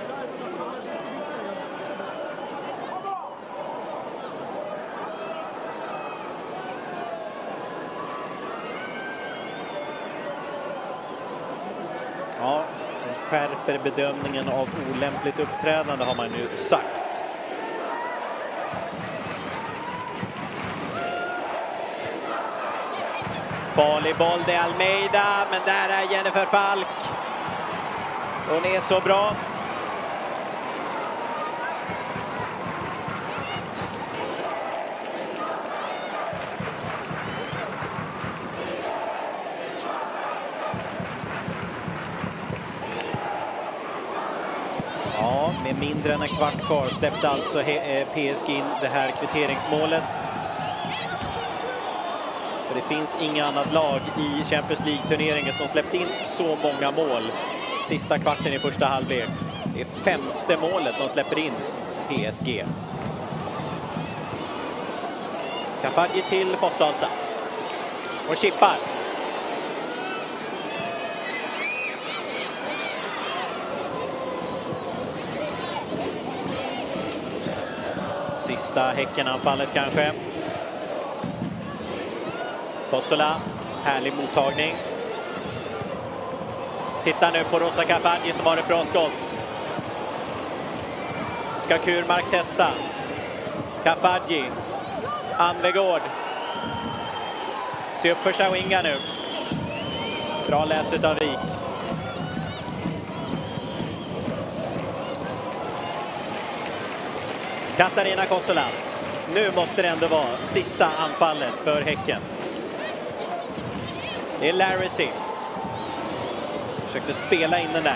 Ja, den skärper bedömningen av olämpligt uppträdande har man nu sagt. Farlig boll, det är Almeida, men där är Jennifer Falk. Hon är så bra. Ja, med mindre än en kvart kvar släppte alltså PSG in det här kvitteringsmålet. Och det finns inga annat lag i Champions League-turneringen som släppt in så många mål sista kvarten i första halvlek. Det är 5:e målet de släpper in, PSG. Kafaji till Fossdalsa. Och chippar. Sista Häckenanfallet kanske. Kossola, härlig mottagning. Titta nu på Rosa Kafaji som har ett bra skott. Ska Kurmark testa. Kafaji. Anvegård. Se upp för Shawinga nu. Bra läst utav Wik. Katarina Kossola. Nu måste det ändå vara sista anfallet för Häcken. Det är Larissy. Försökte spela in den där.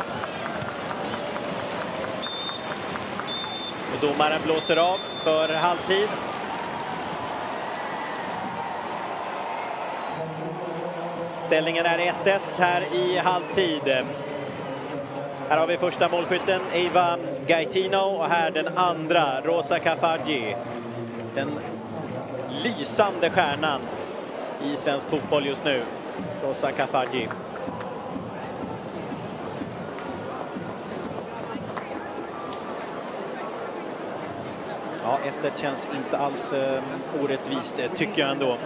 Och domaren blåser av för halvtid. Ställningen är 1-1 här i halvtid. Här har vi första målskytten Eva Gaetino och här den andra Rosa Kafaji. Den lysande stjärnan i svensk fotboll just nu, Rosa Kafaji. Ja, 1-1 känns inte alls orättvist, tycker jag ändå.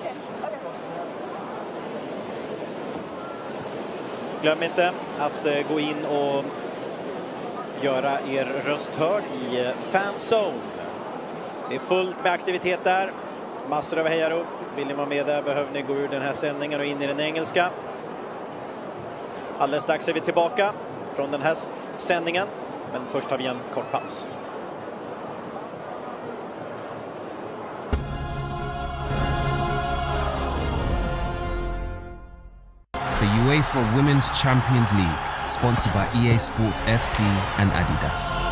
Glöm inte att gå in och göra er röst hörd i Fanzone. Det är fullt med aktivitet där. Massor av hejarop. Vill ni vara med där behöver ni gå ur den här sändningen och in i den engelska. Alldeles strax är vi tillbaka från den här sändningen. Men först har vi en kort paus. The UEFA Women's Champions League. Sponsored by EA Sports FC and Adidas.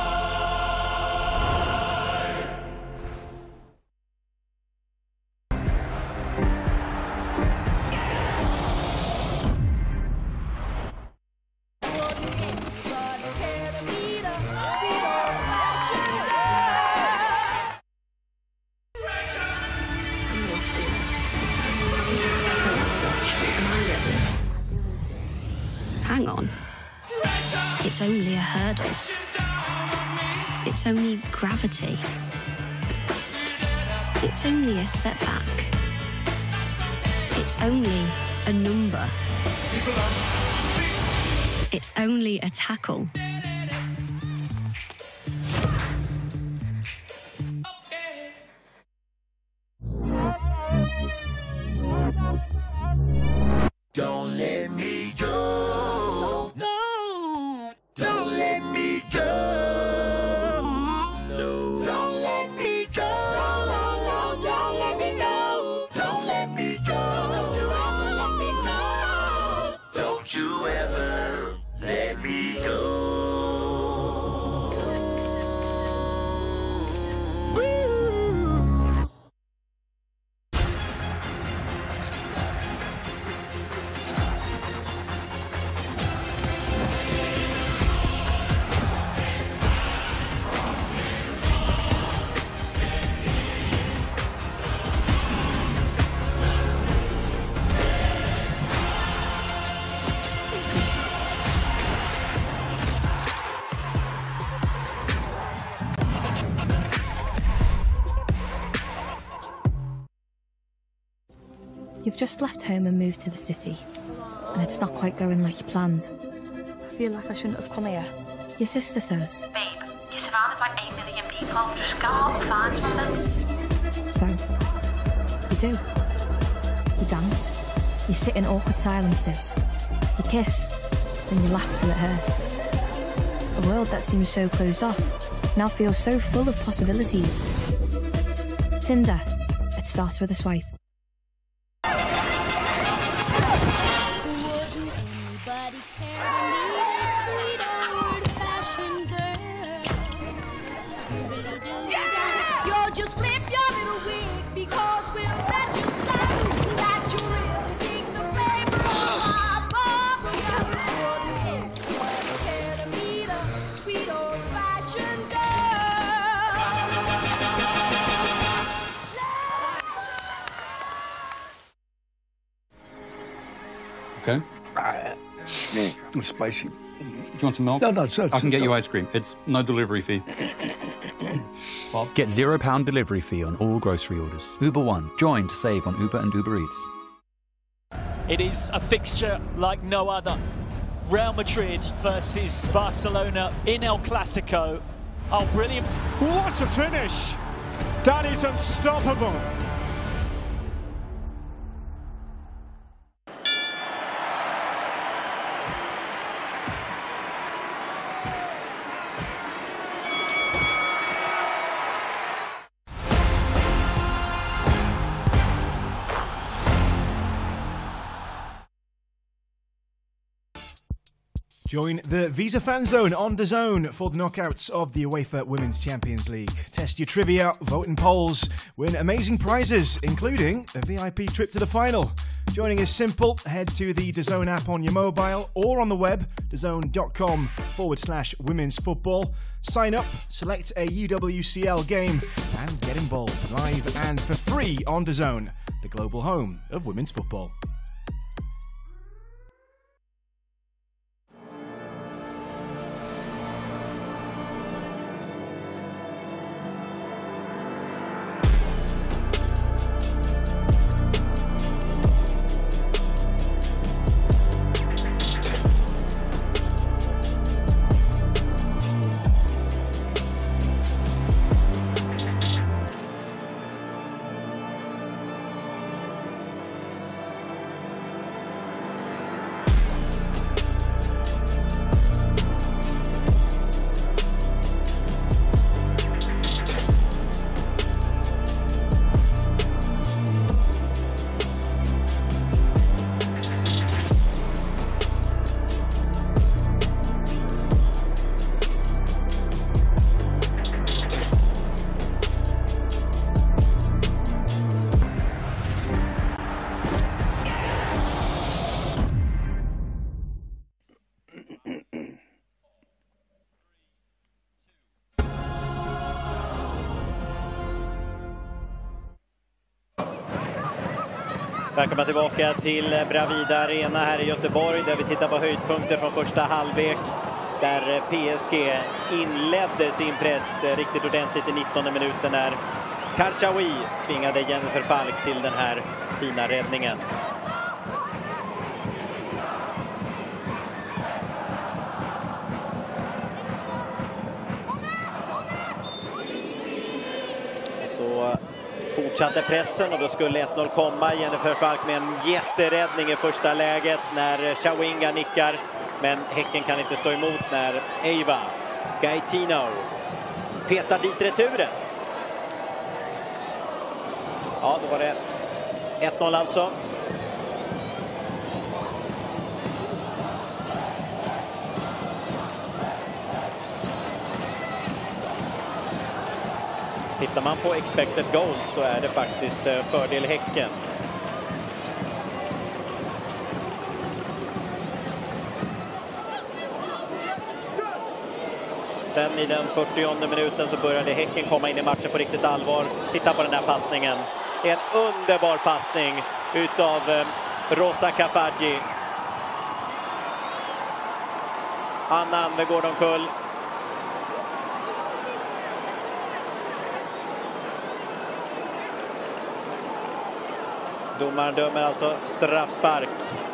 Hang on. It's only a hurdle. It's only gravity. It's only a setback. It's only a number. It's only a tackle. Don't let me go. No. Don't let me go. No. Don't let me go. No, don't let me go. Don't let me go. Don't you ever let me go. Don't you ever let me go. You've just left home and moved to the city, and it's not quite going like you planned. I feel like I shouldn't have come here. Your sister says. Babe, you're surrounded by 8 million people. Just go out and find something. So, you do. You dance. You sit in awkward silences. You kiss. And you laugh till it hurts. A world that seems so closed off now feels so full of possibilities. Tinder. It starts with a swipe. Okay. It's spicy. Do you want some milk? No, no, I can get you ice cream. It's no delivery fee. Bob? Get £0 delivery fee on all grocery orders. Uber One. Join to save on Uber and Uber Eats. It is a fixture like no other. Real Madrid versus Barcelona in El Clasico. Oh, brilliant. What a finish! That is unstoppable. Join the Visa Fan Zone on DAZN for the knockouts of the UEFA Women's Champions League. Test your trivia, vote in polls, win amazing prizes, including a VIP trip to the final. Joining is simple. Head to the DAZN app on your mobile or on the web, dazn.com/women's football. Sign up, select a UWCL game, and get involved live and for free on DAZN, the global home of women's football. Välkomna tillbaka till Bravida Arena här i Göteborg där vi tittar på höjdpunkter från första halvlek. Där PSG inledde sin press riktigt ordentligt i 19:e minuten när Karchaoui tvingade Jennifer Falk till den här fina räddningen. Så fortsatte pressen och då skulle 1-0 komma. Jennifer Falk med en jätteräddning i första läget när Chawinga nickar. Men Häcken kan inte stå emot när Eva Gaetino petar dit returen. Ja, då var det 1-0 alltså. Tittar man på expected goals så är det faktiskt fördel Häcken. Sen i den 40:e minuten så började Häcken komma in i matchen på riktigt allvar. Titta på den här passningen. Det är en underbar passning utav Rosa Kafaji. Anna Anvegård omkull. Domaren dömer alltså straffspark.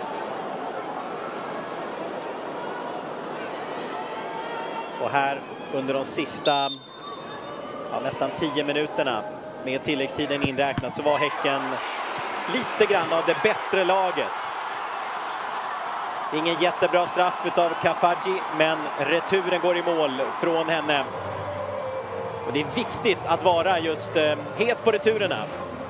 Och här under de sista nästan 10 minuterna med tilläggstiden inräknat så var Häcken lite grann av det bättre laget. Ingen jättebra straff utav Kafaji, men returen går i mål från henne. Och det är viktigt att vara just het på returerna.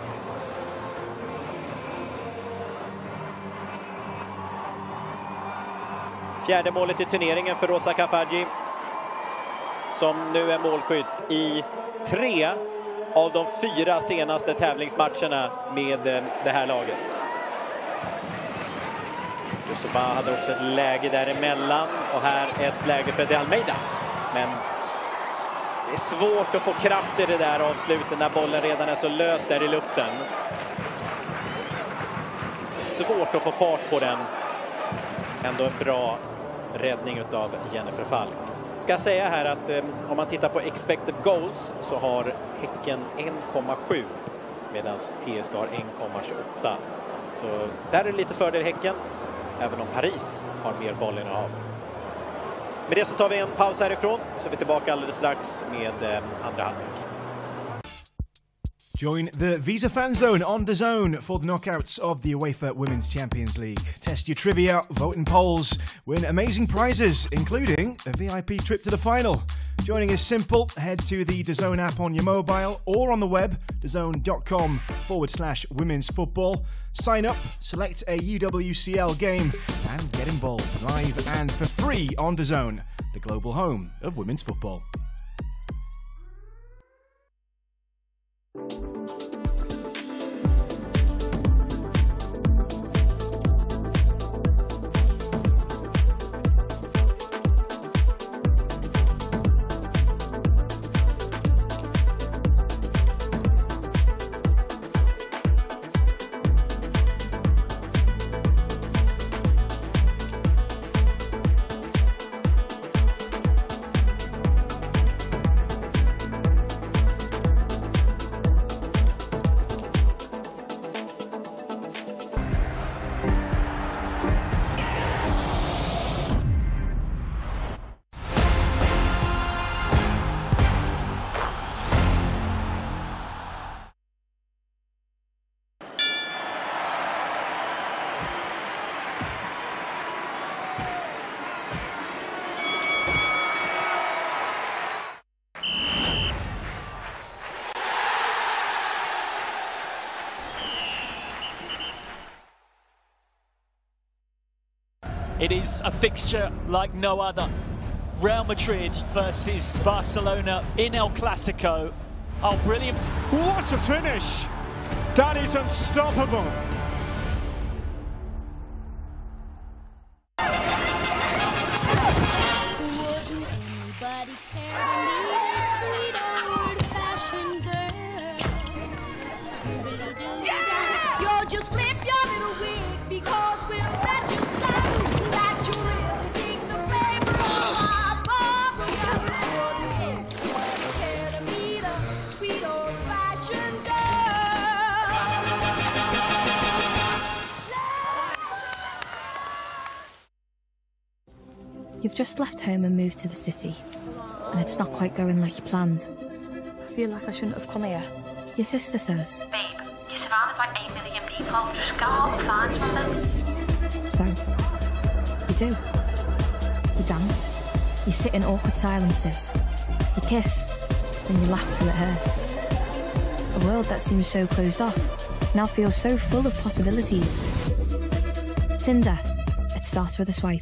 Fjärde målet i turneringen för Rosa Kafaji, som nu är målskytt i 3 av de 4 senaste tävlingsmatcherna med det här laget. Yusufa hade också ett läge däremellan och här ett läge för De Almeida. Men det är svårt att få kraft i det där avslutet när bollen redan är så lös där i luften. Svårt att få fart på den. Ändå en bra räddning utav Jennifer Falk. Ska jag säga här att om man tittar på expected goals så har Häcken 1,7 medan PSG har 1,28. Så där är det lite fördel Häcken, även om Paris har mer bollen av. Med det så tar vi en paus härifrån så är vi tillbaka alldeles strax med andra halvlek. Join the Visa Fan Zone on the Zone for the knockouts of the UEFA Women's Champions League. Test your trivia, vote in polls, win amazing prizes, including a VIP trip to the final. Joining is simple. Head to the DAZN app on your mobile or on the web, dazn.com/women's football. Sign up, select a UWCL game, and get involved live and for free on DAZN, the global home of women's football. It is a fixture like no other. Real Madrid versus Barcelona in El Clasico. Oh, brilliant. What a finish! That is unstoppable. You'll just flip your You've just left home and moved to the city, and it's not quite going like you planned. I feel like I shouldn't have come here. Your sister says. Babe, you're surrounded by 8 million people. Just go out and find something. So, you do. You dance. You sit in awkward silences. You kiss. And you laugh till it hurts. A world that seems so closed off now feels so full of possibilities. Tinder. It starts with a swipe.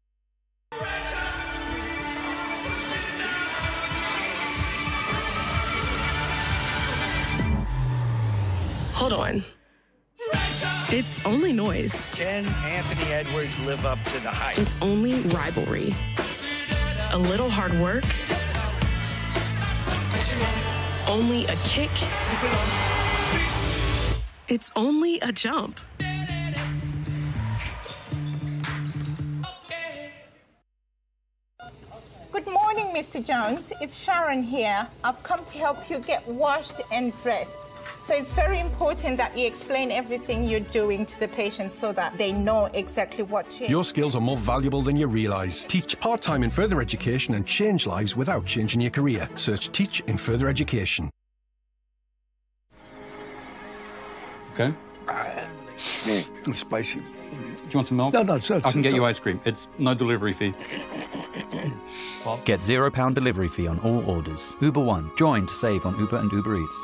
Hold on. It's only noise. Can Anthony Edwards live up to the hype? It's only rivalry. A little hard work. Only a kick. It's only a jump. Good morning, Mr. Jones. It's Sharon here. I've come to help you get washed and dressed. So it's very important that you explain everything you're doing to the patients so that they know exactly what to do. Your skills are more valuable than you realise. Teach part-time in further education and change lives without changing your career. Search Teach in Further Education. Okay. It's spicy. Do you want some milk? No, I can get you ice cream. It's no delivery fee. Get £0 delivery fee on all orders. Uber One. Join to save on Uber and Uber Eats.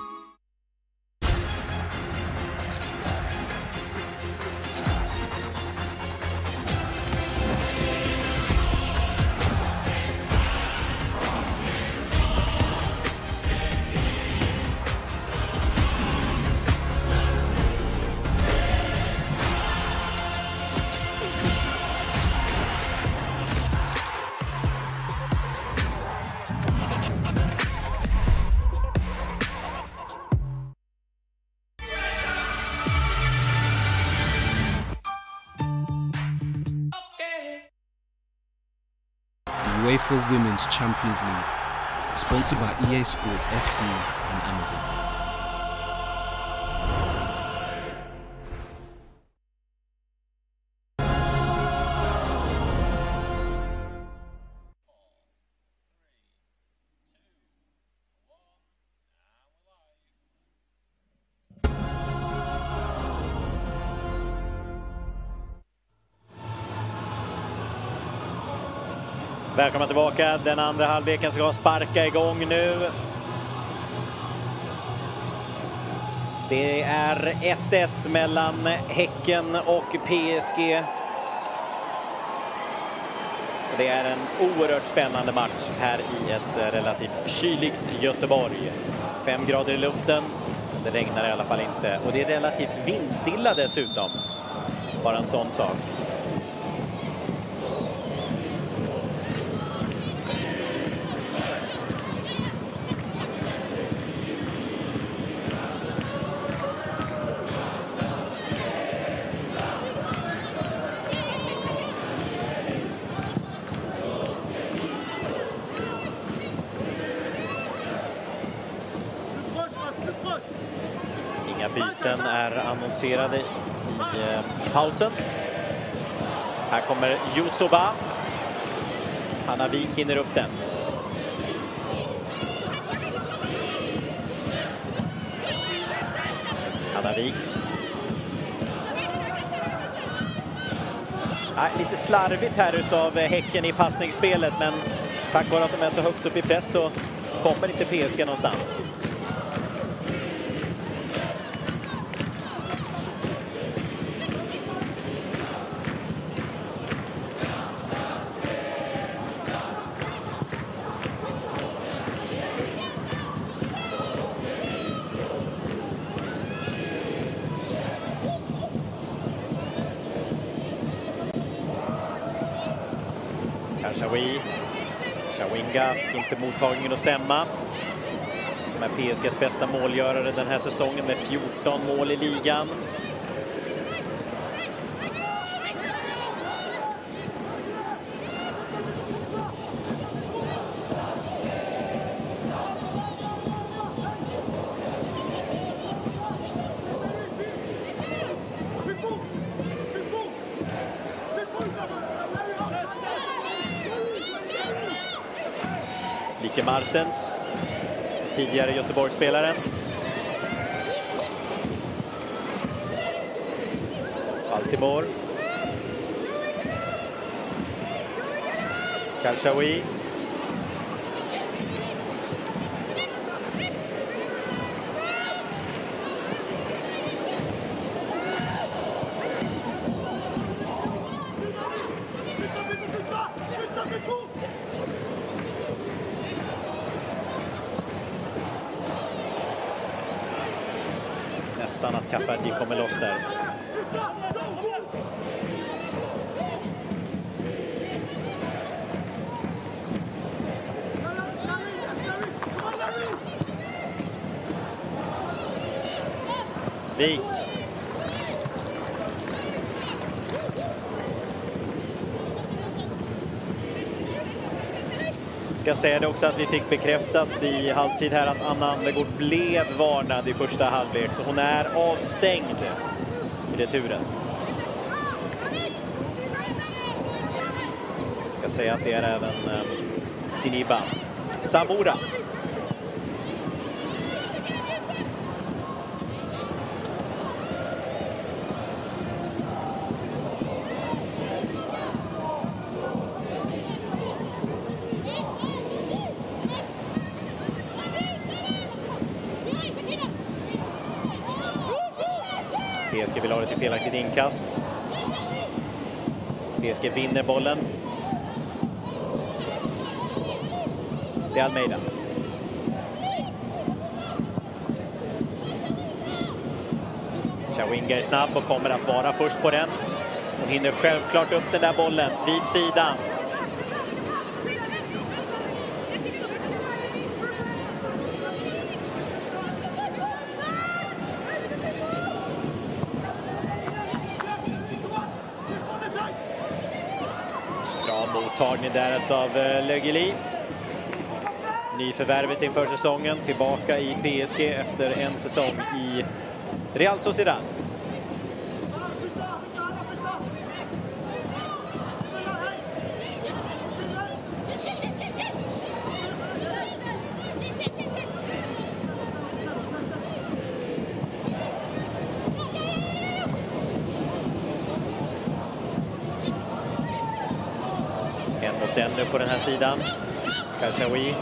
UEFA Women's Champions League, sponsored by EA Sports FC and Amazon. Välkomna tillbaka. Den andra halvleken ska sparka igång nu. Det är 1-1 mellan Häcken och PSG. Det är en oerhört spännande match här i ett relativt kyligt Göteborg. 5 grader i luften. Det regnar i alla fall inte. Och det är relativt vindstilla dessutom. Bara en sån sak. Inga byten är annonserade i pausen. Här kommer Yusoba. Hanavik hinner upp den. Hanavik. Lite slarvigt här utav Häcken i passningsspelet, men tack vare att de är så högt upp i press så kommer inte PSG någonstans. Chawinga fick inte mottagningen att stämma. Som är PSGs bästa målgörare den här säsongen med 14 mål i ligan. Like Martens, tidigare Göteborgsspelaren. Baltimore. Kalshawi. Nästan att Kaffadji kommer loss där. Vik. Ska säga det också att vi fick bekräftat i halvtid här att Anna Anvegård blev varnad i första halvlek, så hon är avstängd i returen. Ska säga att det är även Tiniba Samora. PSG vill ha det till felaktigt inkast. PSG vinner bollen. Det är Almeida. Chawinga är snabb och kommer att vara först på den. Hon hinner självklart upp den där bollen vid sidan. Mottagning där av Lögeli. Nyförvärvet inför säsongen, tillbaka i PSG efter en säsong i Real Sociedad. En mot en nu på den här sidan. Kalshawi.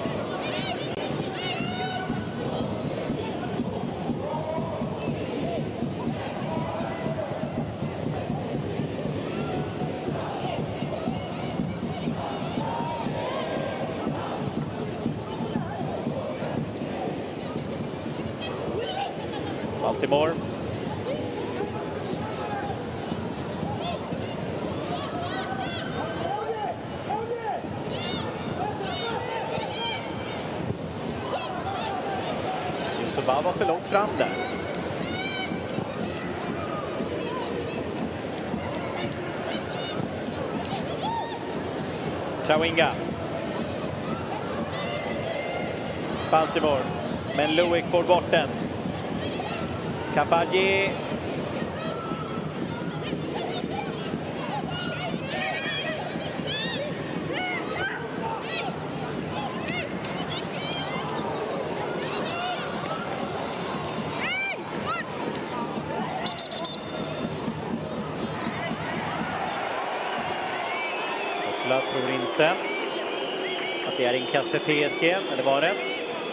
Baltimore. Yusuba var för långt fram där. Chawinga. Baltimore. Men Luik får bort den. Kafaji. Osla tror inte att det är inkast för PSG, eller var det?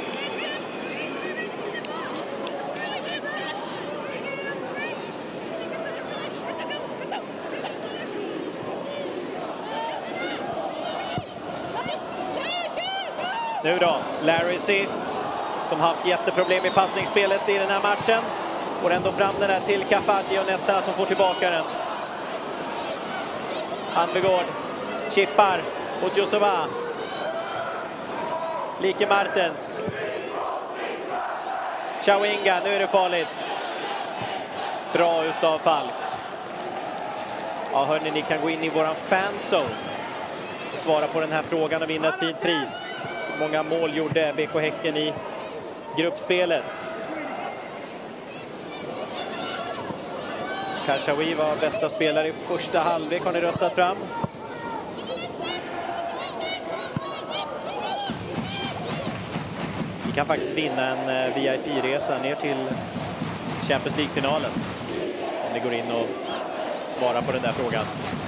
Nu då, Larissy, som haft jätteproblem i passningsspelet i den här matchen, får ändå fram den här till Kafaji och nästan att hon får tillbaka den. Anvegård chippar mot Yusuba. Like Martens. Chawinga, nu är det farligt. Bra utav Falk. Ja hörni, ni kan gå in i våran fanzone och svara på den här frågan och vinna ett fint pris. Många mål gjorde BK Häcken i gruppspelet. Kalshawi var bästa spelare i första halvlek, har ni röstat fram. kan faktiskt vinna en VIP-resa ner till Champions League-finalen. Om ni går in och svarar på den där frågan.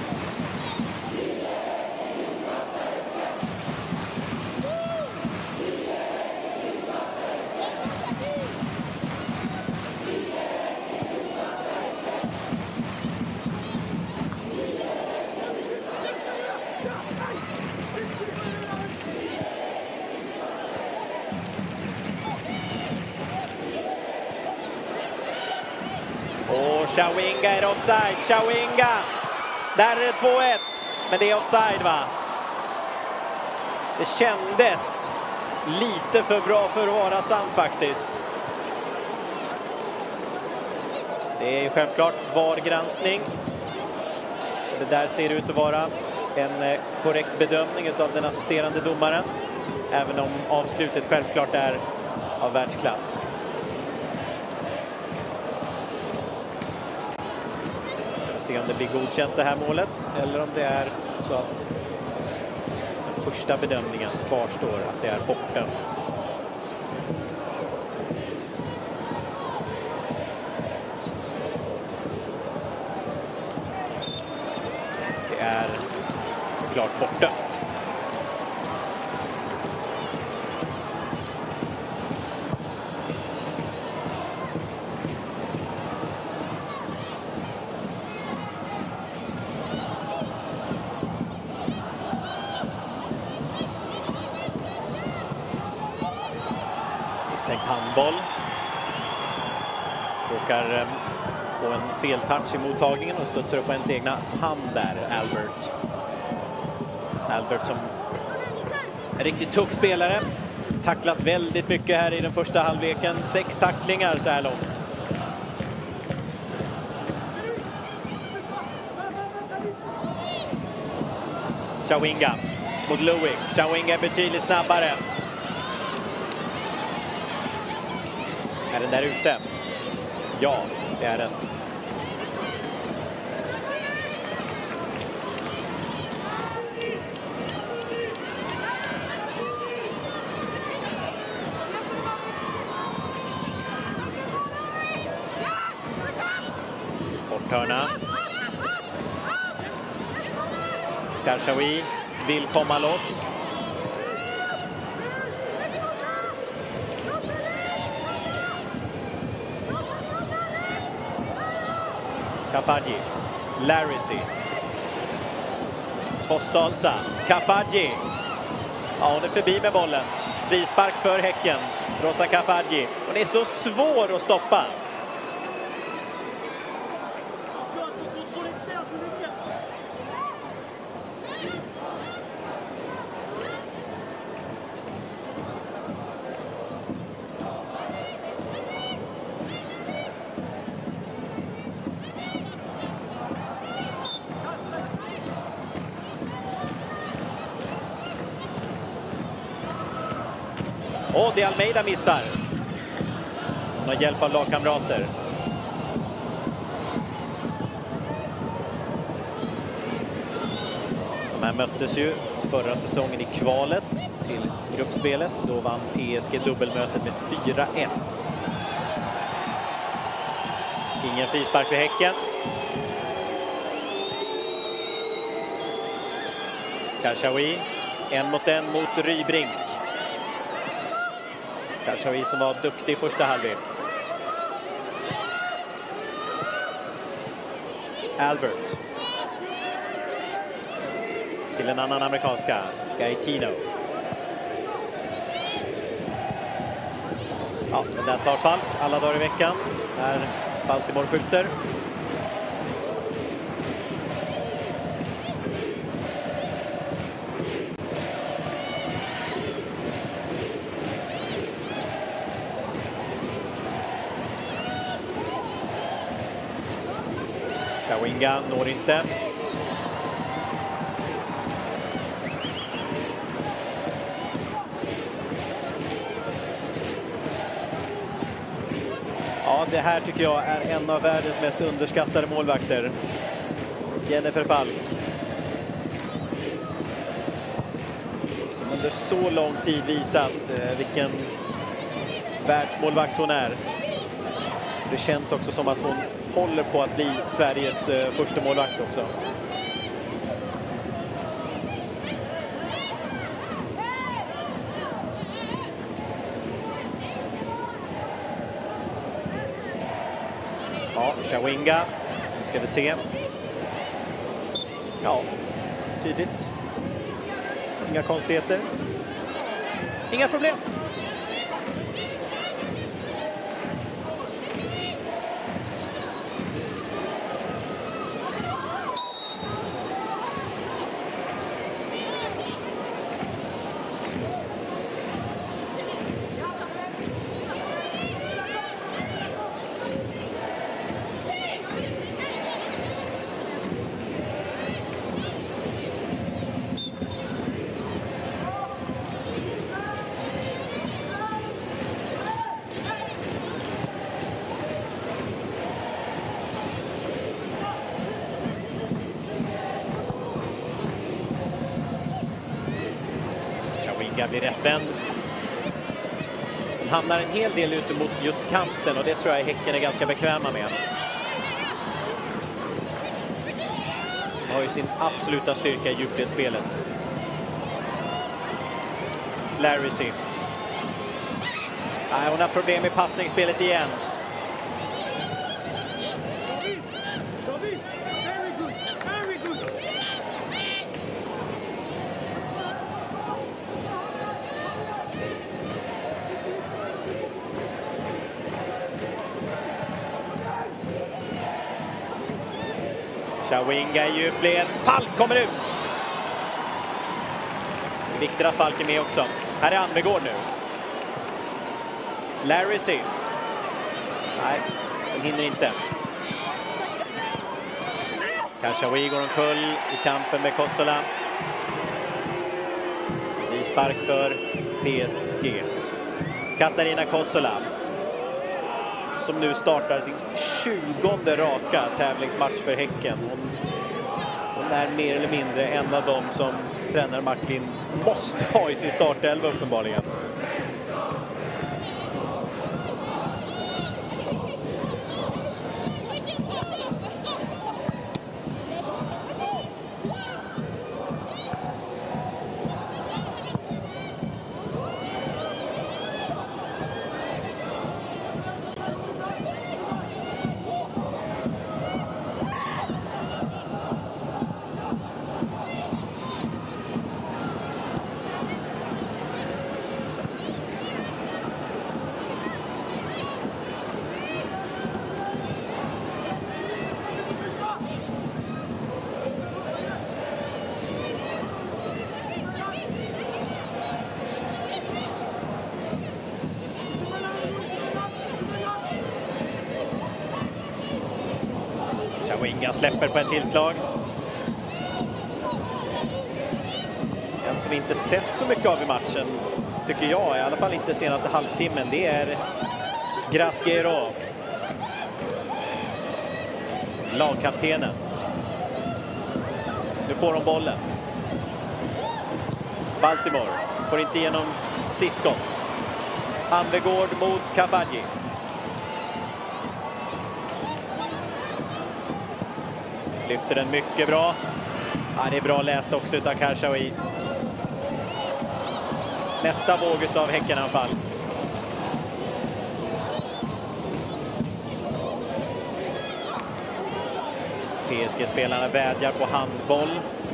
Chawinga är offside. Chawinga. Där är det 2-1. Men det är offside, va? Det kändes lite för bra för att vara sant faktiskt. Det är självklart VAR-granskning. Det där ser ut att vara en korrekt bedömning av den assisterande domaren. Även om avslutet självklart är av världsklass. Se om det blir godkänt det här målet eller om det är så att den första bedömningen kvarstår att det är bortdömt. Det är såklart bortdömt. Stängt handboll. Råkar få en feltouch i mottagningen och studsar upp på ens egna hand där, Albert. Albert som är riktigt tuff spelare. Tacklat väldigt mycket här i den första halvleken. 6 tacklingar så här långt. Chawinga mot Louis. Chawinga är betydligt snabbare. Är den där ute? Ja, det är den. Korthörna. Karshawi vill komma loss. Kafaji, Larisi, Fostalsa, Kafaji. Ja, hon är förbi med bollen. Frispark för Häcken. Rosa Kafaji. Hon är så svår att stoppa. Och De Almeida missar. Hon har hjälp av lagkamrater. De här möttes ju förra säsongen i kvalet till gruppspelet. Då vann PSG dubbelmötet med 4-1. Ingen frispark för Häcken. Karshawi, 1-1 mot Rybrink. Karshawi som var duktig i första halvlek. Albert. Till en annan amerikanska, Gaetino. Ja, den där tar Falk alla dagar i veckan när Baltimore skjuter. Chawinga når inte. Ja, det här tycker jag är en av världens mest underskattade målvakter. Jennifer Falk. Som under så lång tid visat vilken världsmålvakt hon är. Det känns också som att hon håller på att bli Sveriges första målvakt också. Ja, Chawinga. Nu ska vi se. Ja, tydligt. Inga konstigheter. Inga problem. Chawinga blir rättvänd. Hamnar en hel del ute mot just kanten och det tror jag Häcken är ganska bekväma med. De har ju sin absoluta styrka i djupledsspelet. Larissy. Hon har problem med passningsspelet igen. Chawinga i djupled. Falk kommer ut. Det är viktigt att Falk är med också. Här är Anvegård nu. Larissy. Nej, den hinner inte. Kashawi går omkull i kampen med Kossola. Frispark för PSG. Katarina Kossola. Som nu startar sin 20:e raka tävlingsmatch för Häcken. Hon är mer eller mindre en av dem som tränare Marklin måste ha i sin startelva uppenbarligen. Chawinga släpper på ett tillslag. En som vi inte sett så mycket av i matchen, tycker jag, i alla fall inte senaste halvtimmen, det är Grasquero. Lagkaptenen. Nu får de bollen. Baltimore får inte igenom sitt skott. Anvegård mot Kafaji. Lyfter den mycket bra. Ja, det är bra läst också utav Kashawi. Nästa våg utav Häckenanfall. PSG-spelarna vädjar på handboll.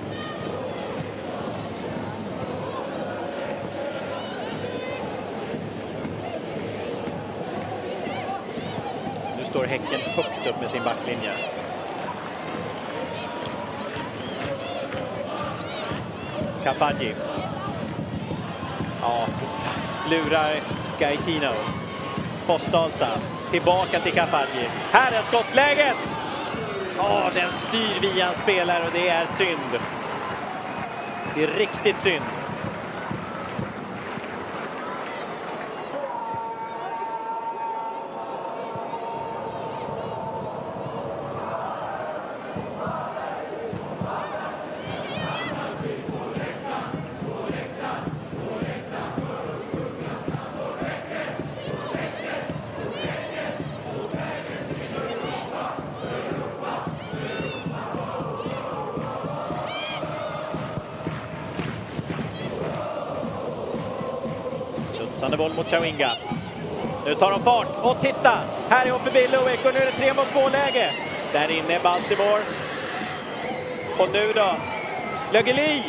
Nu står Häcken högt upp med sin backlinje. Kafaji. Ja, titta. Lurar Gaetino. Fostalsa. Tillbaka till Kafaji. Här är skottläget! Ja, den styr via en spelare och det är synd. Det är riktigt synd. Sandeboll mot Chawinga. Nu tar de fart. Och titta! Här är hon förbi Loic och nu är det 3-mot-2-läge. Där inne är Baltimore. Och nu då? Lögeli!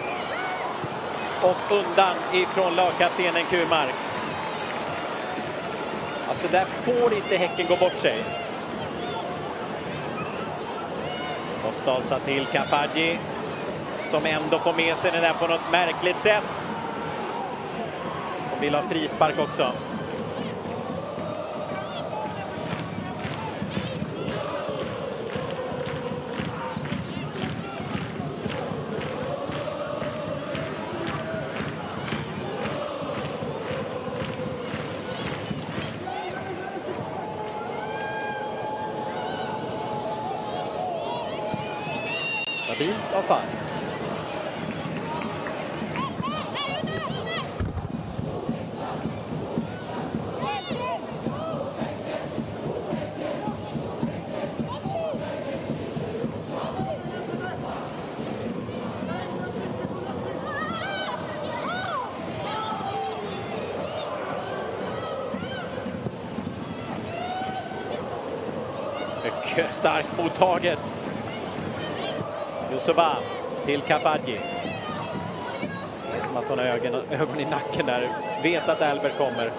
Och undan ifrån lagkaptenen Kurmark. Alltså där får inte Häcken gå bort sig. Fostalsa till Kafaji. Som ändå får med sig den där på något märkligt sätt. Som vill ha frispark också. Stabilt av Falk. Mycket starkt mottaget. Yusuba till Kafaji. Det är som att hon har ögon i nacken där. Vet att Albert kommer.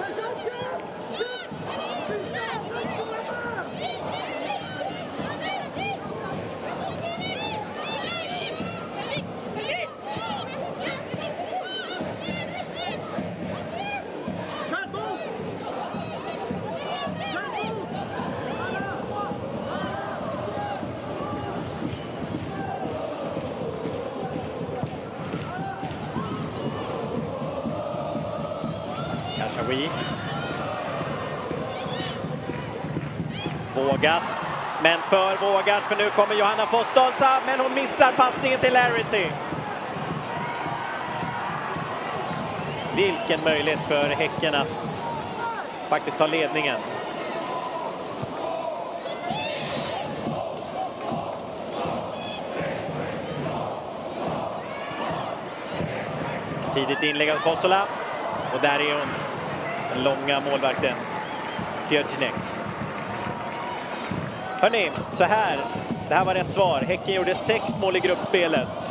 Kashawi. Vågat. Men för vågat, för nu kommer Johanna Fostalsa. Men hon missar passningen till Larisy. Vilken möjlighet för Häcken att faktiskt ta ledningen. Tidigt inlägg av Kosola. Och där är hon. Den långa målvakten. Kjötjinek. Hörrni, så här. Det här var rätt svar. Häcken gjorde 6 mål i gruppspelet.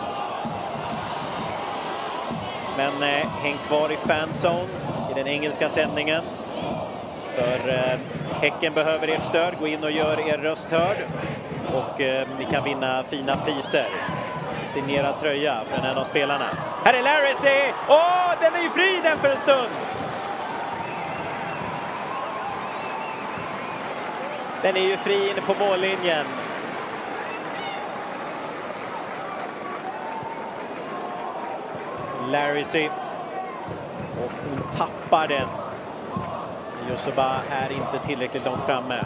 Men häng kvar i fanzone i den engelska sändningen. För Häcken behöver ert stöd. Gå in och gör er röst hörd. Och ni kan vinna fina priser. Signerad tröja för en av spelarna. Här är Larisy! Åh, den är ju fri den för en stund! Den är ju fri inne på mållinjen. Larisy. Och hon tappar den. Yusuba är inte tillräckligt långt framme.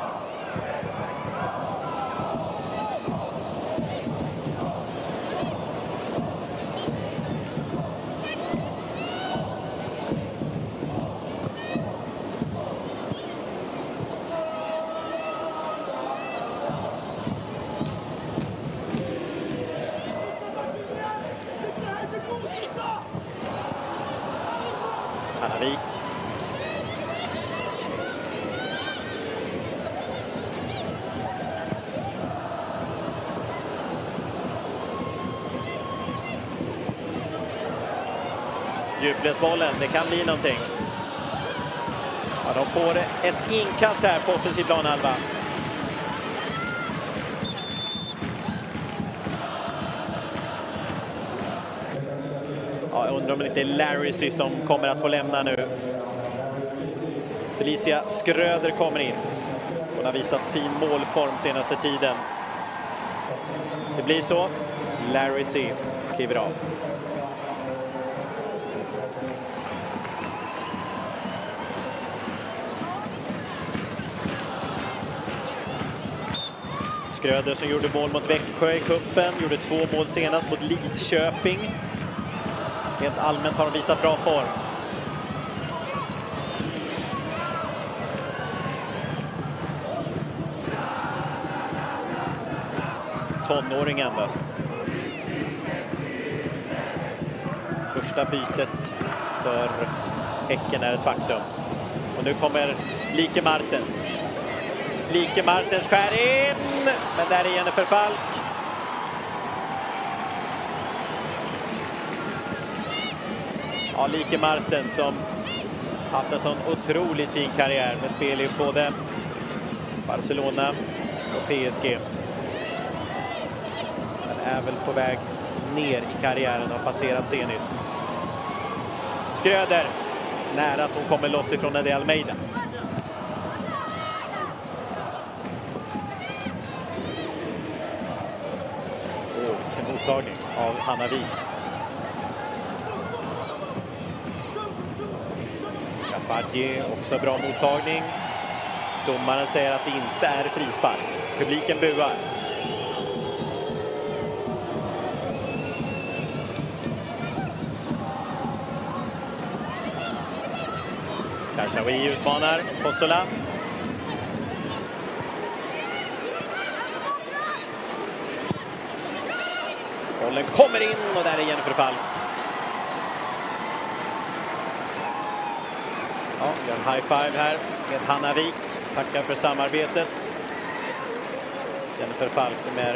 Hanavik. Djupledsbollen, det kan bli någonting. Ja, de får ett inkast här på offensiv planhalva. Ja, jag undrar om det inte är Larisy som kommer att få lämna nu. Felicia Skröder kommer in. Hon har visat fin målform senaste tiden. Det blir så. Larisy kliver av. Skröder som gjorde mål mot Växjö i kuppen. Gjorde 2 mål senast mot Lidköping. Helt allmänt har de visat bra form. Tonåring endast. Första bytet för Häcken är ett faktum. Och nu kommer Like Martens. Like Martens skär in, men där är Jennifer Falk. Ja, Like Martens som haft en sån otroligt fin karriär med spel i både Barcelona och PSG. Men är väl på väg ner i karriären, har passerat Zenit. Skröder, nära att hon kommer loss ifrån Eddie Almeida. Vilken mottagning av Hanna Wik. Kafadji, också bra mottagning. Domaren säger att det inte är frispark. Publiken buar. Karshawi utmanar Kossola. Bollen kommer in och där är Jennifer Falk. Ja, vi har en high five här med Hanna Wik. Tackar för samarbetet. Jennifer Falk som är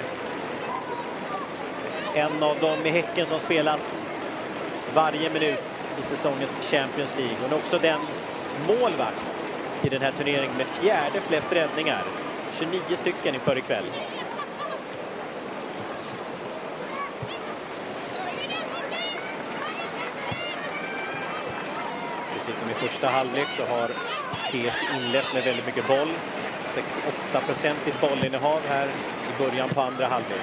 en av dem i Häcken som spelat varje minut i säsongens Champions League. Hon är också den målvakt i den här turneringen med fjärde flest räddningar. 29 stycken inför ikväll. Precis som i första halvlek så har PSG inlett med väldigt mycket boll. 68% i bollinnehav här i början på andra halvlek.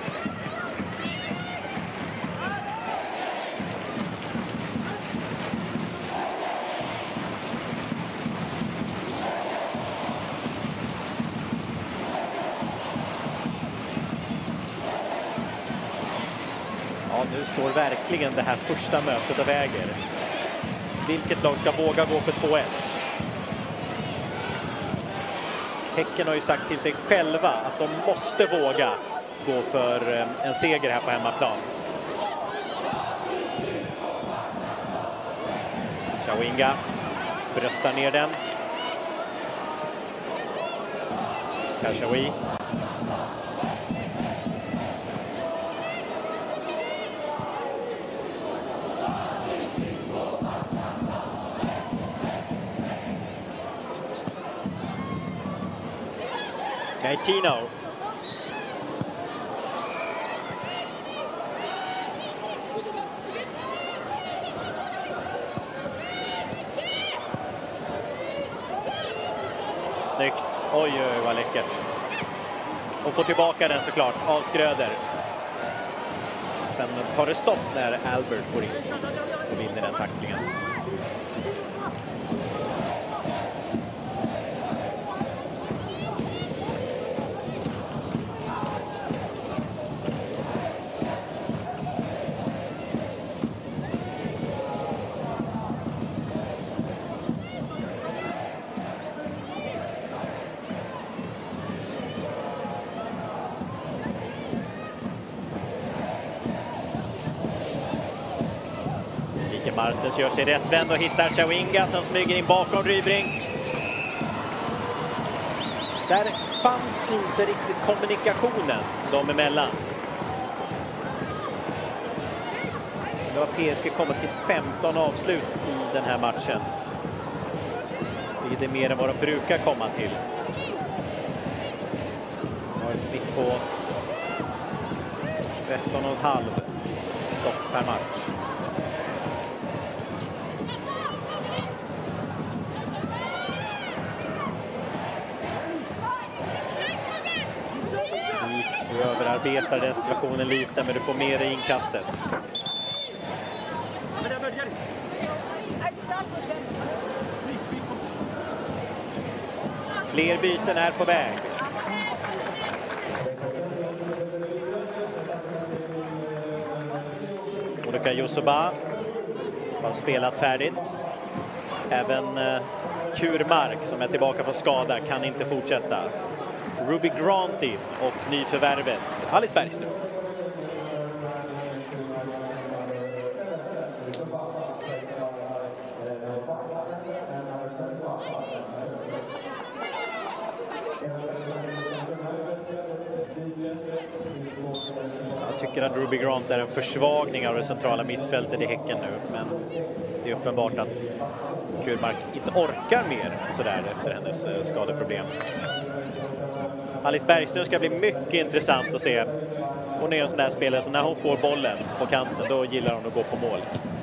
Ja, nu står verkligen det här första mötet och väger. Vilket lag ska våga gå för 2-1? Häcken har ju sagt till sig själva att de måste våga gå för en seger här på hemmaplan. Chawinga bröstar ner den. Karshawi. Gaetino. Snyggt. Oj, vad läckert. Och får tillbaka den såklart av Skröder. Sen tar det stopp när Albert går in och vinner den tacklingen. Martens gör sig rättvänd och hittar Chawinga som smyger in bakom Rybrink. Där fanns inte riktigt kommunikationen dem emellan. Nu har PSG kommit till 15 avslut i den här matchen. Vilket är mer än vad de brukar komma till. De har ett snitt på 13,5 skott per match. Du överarbetar den situationen lite, men du får mer i inkastet. Fler byten är på väg. Monika Yosuba har spelat färdigt. Även Kurmark som är tillbaka från skada kan inte fortsätta. Ruby Granti och nyförvärvet Alice Bergström. Jag tycker att Ruby Grant är en försvagning av det centrala mittfältet i Häcken nu, men det är uppenbart att Kurmark inte orkar mer sådär efter hennes skadeproblem. Alice Bergström ska bli mycket intressant att se. Hon är en sån där spelare så när hon får bollen på kanten då gillar hon att gå på mål.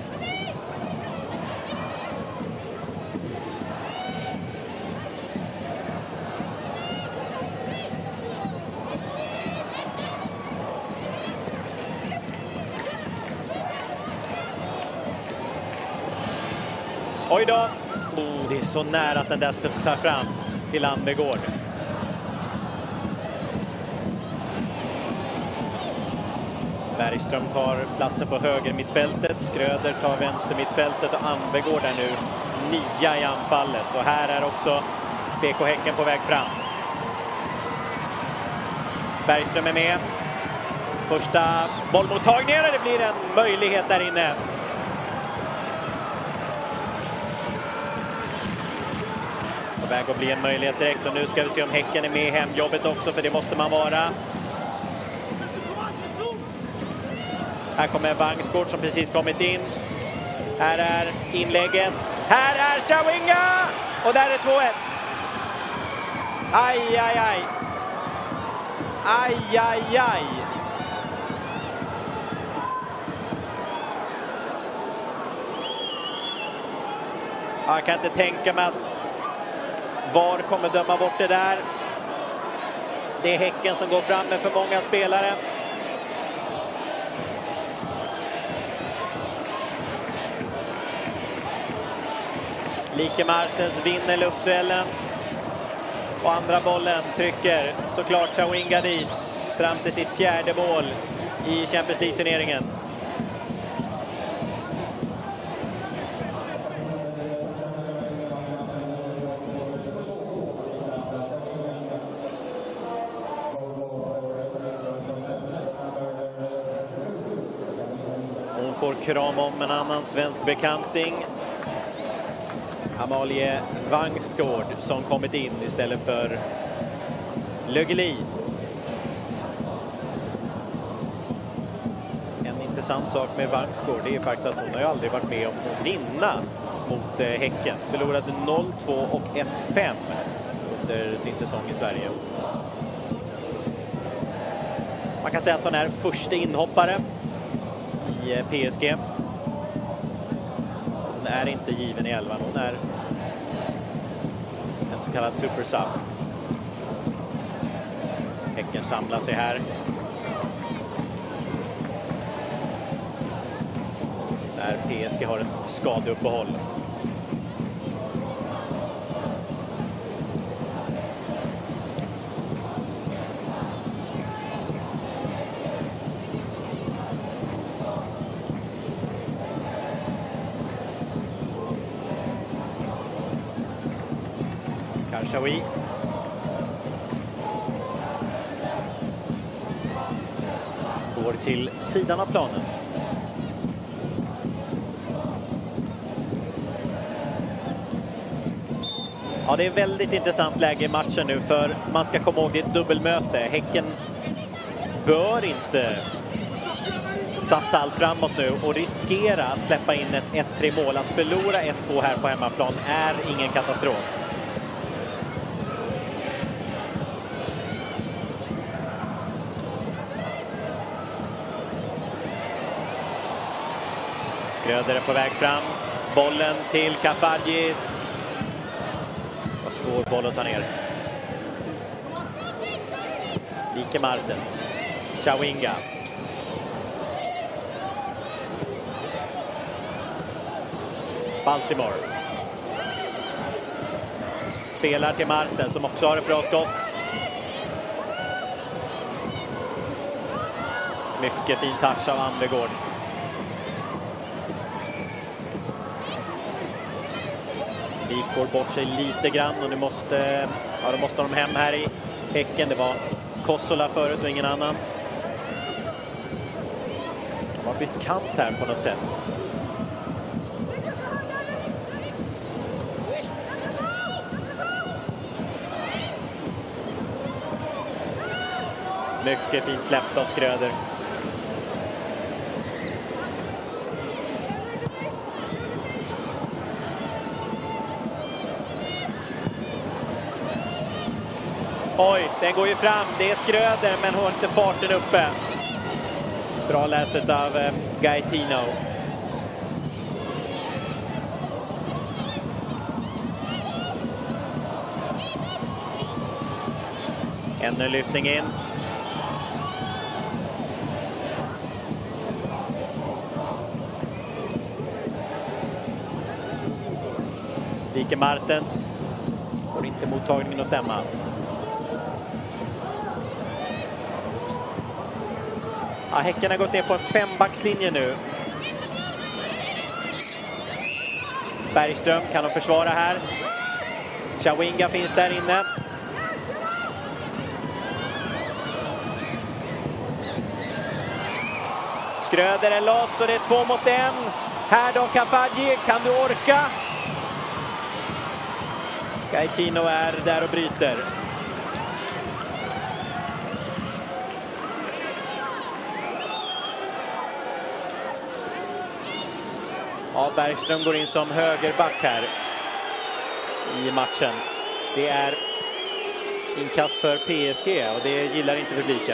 Oj då! Det är så nära att den där studsar fram till Anvegård. Bergström tar platsen på höger mittfältet. Skröder tar vänster mittfältet och Anvegård är nu 9 i anfallet. Och här är också BK Häcken på väg fram. Bergström är med. Första bollmottagningen, det blir en möjlighet där inne. På väg att bli en möjlighet direkt och nu ska vi se om Häcken är med i hemjobbet också, för det måste man vara. Här kommer Vangsgård som precis kommit in. Här är inlägget. Här är Chawinga! Och där är 2-1. Aj, aj, aj. Aj, aj, aj. Jag kan inte tänka mig att VAR kommer döma bort det där. Det är Häcken som går fram med för många spelare. Like Martens vinner luftduellen. Och andra bollen trycker såklart Chawinga dit fram till sitt 4:e mål i Champions League-turneringen. Hon får kram om en annan svensk bekanting. Amalie Vangsgård som kommit in istället för Lögeli. En intressant sak med Vangsgård är faktiskt att hon har ju aldrig varit med om att vinna mot Häcken. Förlorade 0-2 och 1-5 under sin säsong i Sverige. Man kan säga att hon är första inhoppare i PSG. Hon är inte given i 11. Hon är en så kallad supersub. Häcken samlar sig här. Där PSG har ett skadeuppehåll. Karshawi. Går till sidan av planen. Ja, det är väldigt intressant läge i matchen nu, för man ska komma ihåg det är ett dubbelmöte. Häcken bör inte satsa allt framåt nu och riskera att släppa in ett 1-3 mål. Att förlora 1-2 här på hemmaplan är ingen katastrof. Skröder är på väg fram. Bollen till Kafarji. Vad svår boll att ta ner. Like Martens. Chawinga. Baltimore. Spelar till Martens som också har ett bra skott. Mycket fin touch av Anvegård. Vik går bort sig lite grann och nu måste de hem här i Häcken. Det var Kossola förut och ingen annan. De har bytt kant här på något sätt. Mycket fint släppt av Skröder. Oj, den går ju fram. Det är Skröder, men har inte farten uppe. Bra läst av Gaetino. Ännu en lyftning in. Vike Martens får inte mottagningen att stämma. Ja, Häcken har gått ner på en 5-backslinje nu. Bergström kan de försvara här. Chawinga finns där inne. Skröder är loss och det är 2 mot 1. Här då Kafaji, kan du orka? Gaetino är där och bryter. Ja, Bergström går in som högerback här i matchen. Det är inkast för PSG och det gillar inte publiken.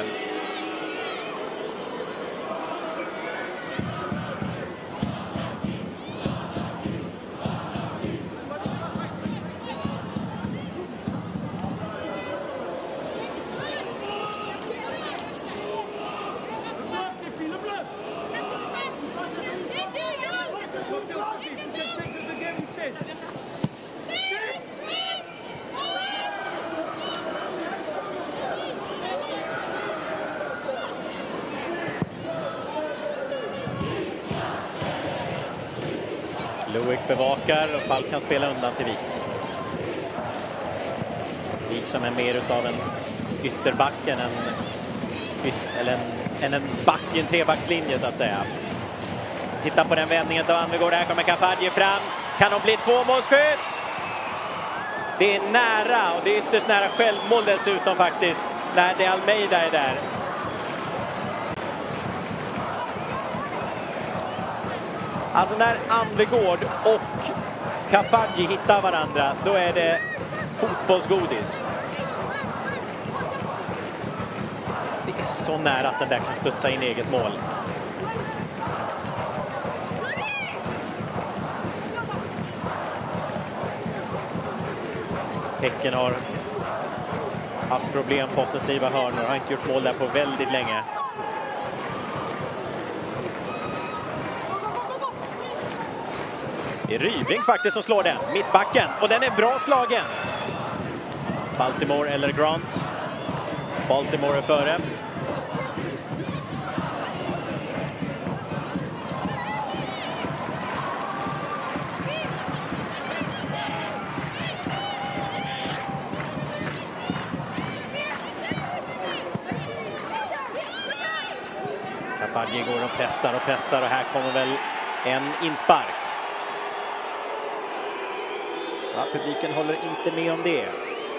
Loic bevakar och Falk kan spela undan till Wik. Wik som är mer utav en ytterback än en back i en 3-backslinje så att säga. Titta på den vändningen av Anvegård. Här kommer Kafaji fram. Kan de bli 2-målsskytt? Det är nära och det är ytterst nära självmål dessutom faktiskt när De Almeida är där. Alltså när Anvegård och Kafaji hittar varandra, då är det fotbollsgodis. Det är så nära att den där kan studsa in eget mål. Häcken har haft problem på offensiva hörnor. Har inte gjort mål där på väldigt länge. Det är Rybring faktiskt som slår den. Mittbacken. Och den är bra slagen. Baltimore eller Grant. Baltimore är före. Kafaji går och pressar och här kommer väl en inspark. Ja, publiken håller inte med om det.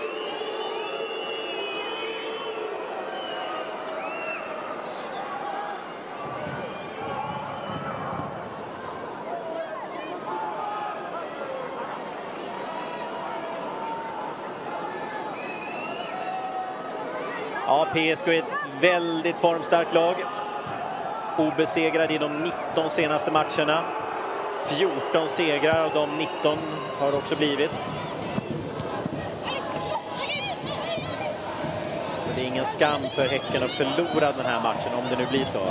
Ja, PSG är ett väldigt formstarkt lag. Obesegrad i de 19 senaste matcherna. 14 segrar av de 19 har också blivit. Så det är ingen skam för Häcken att förlora den här matchen, om det nu blir så.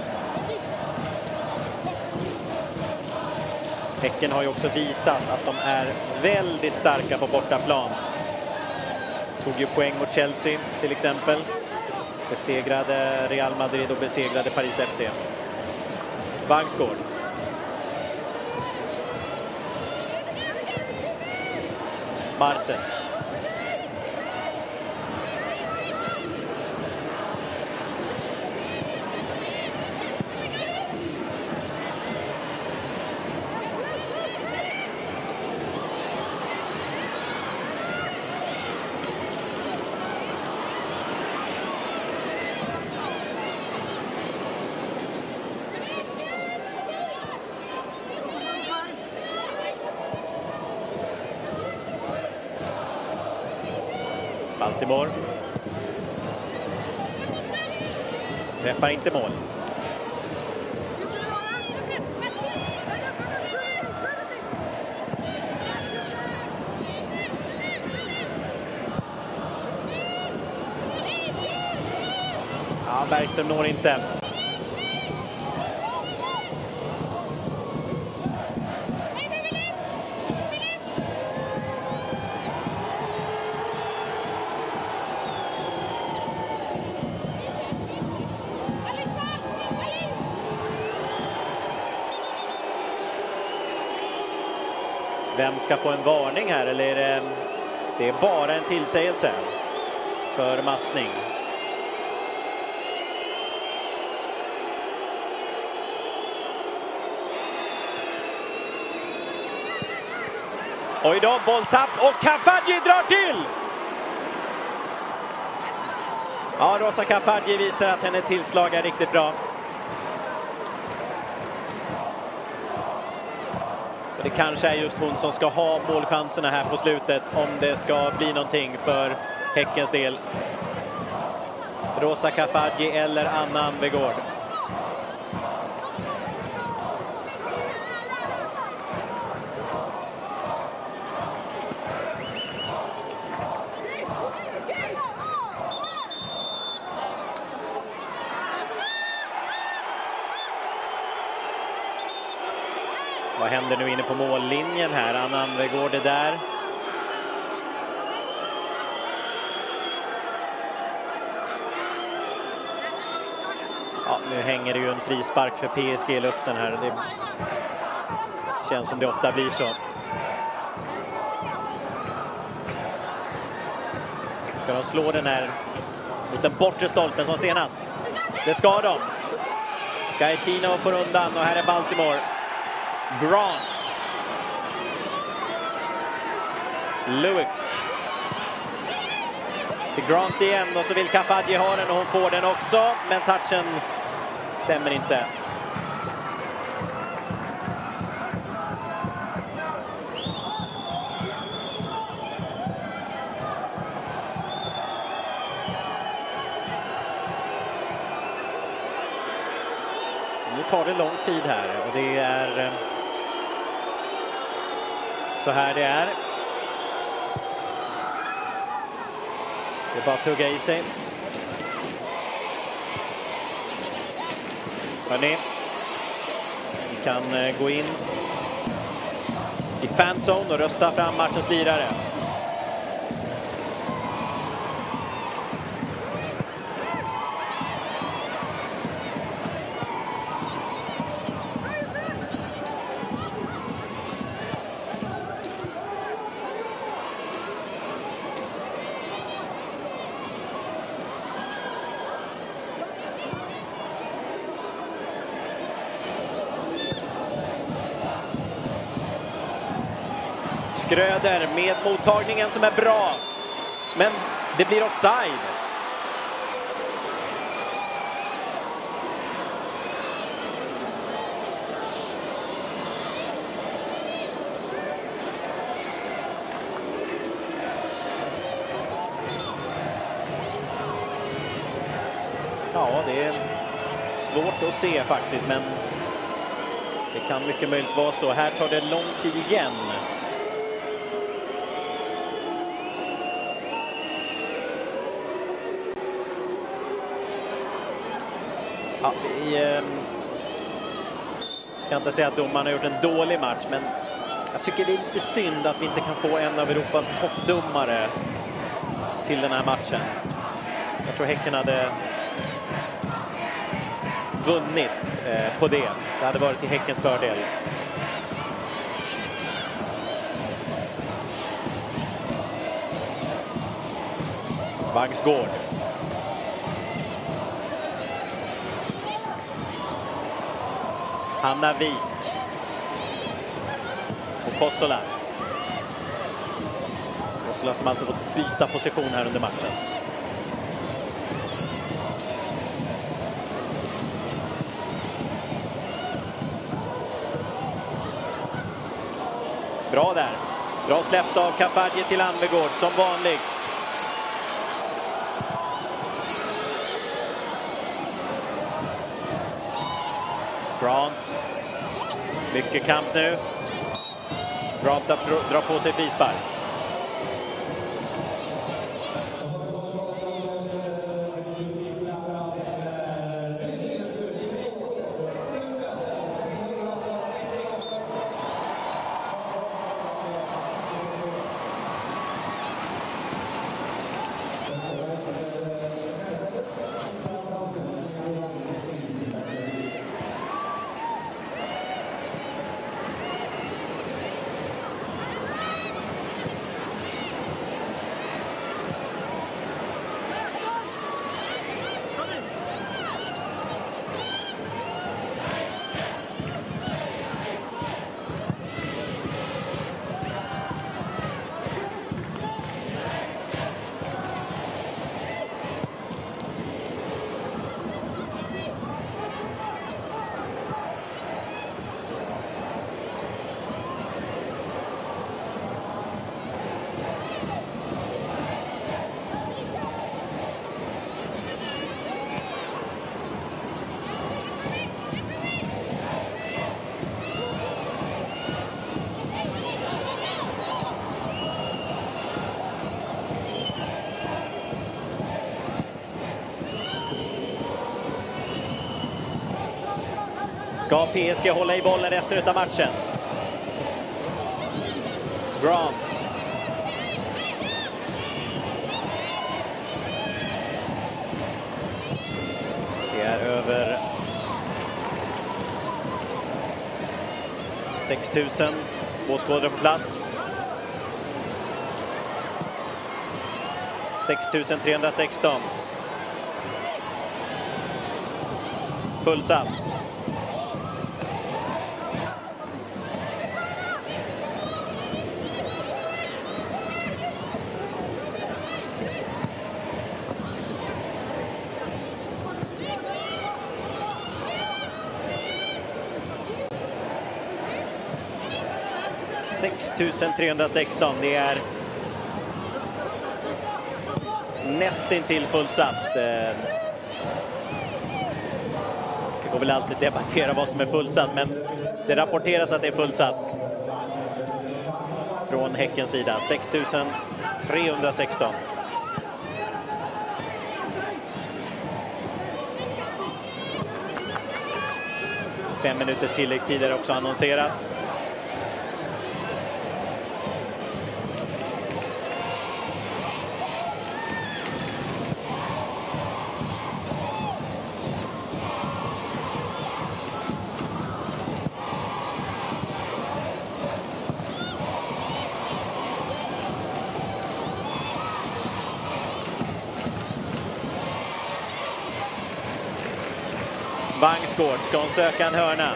Häcken har ju också visat att de är väldigt starka på bortaplan. Tog ju poäng mot Chelsea till exempel. Besegrade Real Madrid och besegrade Paris FC. Vangsgård. Martens. Baltimore. Träffar inte mål. Ja, Bergström når inte. Vem ska få en varning här, eller är det är bara en tillsägelse för maskning? Oj då, bolltapp och Kafaji drar till! Ja, Rosa Kafaji visar att hennes tillslag är riktigt bra. Det kanske är just hon som ska ha målchanserna här på slutet om det ska bli någonting för Häckens del. Rosa Kafaji eller Anna Anvegård. Vad händer nu inne på mållinjen här? Anna Anvegård är där. Ja, nu hänger det ju en frispark för PSG i luften här. Det känns som det ofta blir så. Ska de slå den här mot den bortre stolpen som senast? Det ska de. Gaetino får undan och här är Baltimore. Grant. Lewick. Till Grant igen och så vill Kafaji ha den och hon får den också. Men touchen stämmer inte. Nu tar det lång tid här och det är så här det är. Det är bara att tugga i sig. Hörrni, vi kan gå in i fanzone och rösta fram matchens lirare. Skröder med mottagningen som är bra. Men det blir offside. Ja, det är svårt att se faktiskt, men det kan mycket möjligt vara så. Här tar det lång tid igen. Ja, vi ska inte säga att domaren har gjort en dålig match, men jag tycker det är lite synd att vi inte kan få en av Europas toppdomare till den här matchen. Jag tror Häcken hade vunnit på det. Det hade varit till Häckens fördel. Vangsgård. Hanna Wik. Och Kossola. Kossola som alltså fått byta position här under matchen. Bra där. Bra släppt av Kafaji till Anvegård som vanligt. Grant. Mycket kamp nu. Grant drar på sig frispark. Ska PSG hålla i bollen resten av matchen? Grant. Det är över 6 000 åskådare på plats. 6 316. Fullsatt. $6,316. Det är nästintill fullsatt. Vi får väl alltid debattera vad som är fullsatt, men det rapporteras att det är fullsatt från Häckens sida. 6,316. Fem minuters tilläggstid är också annonserat. Vangsgård, ska hon söka en hörna?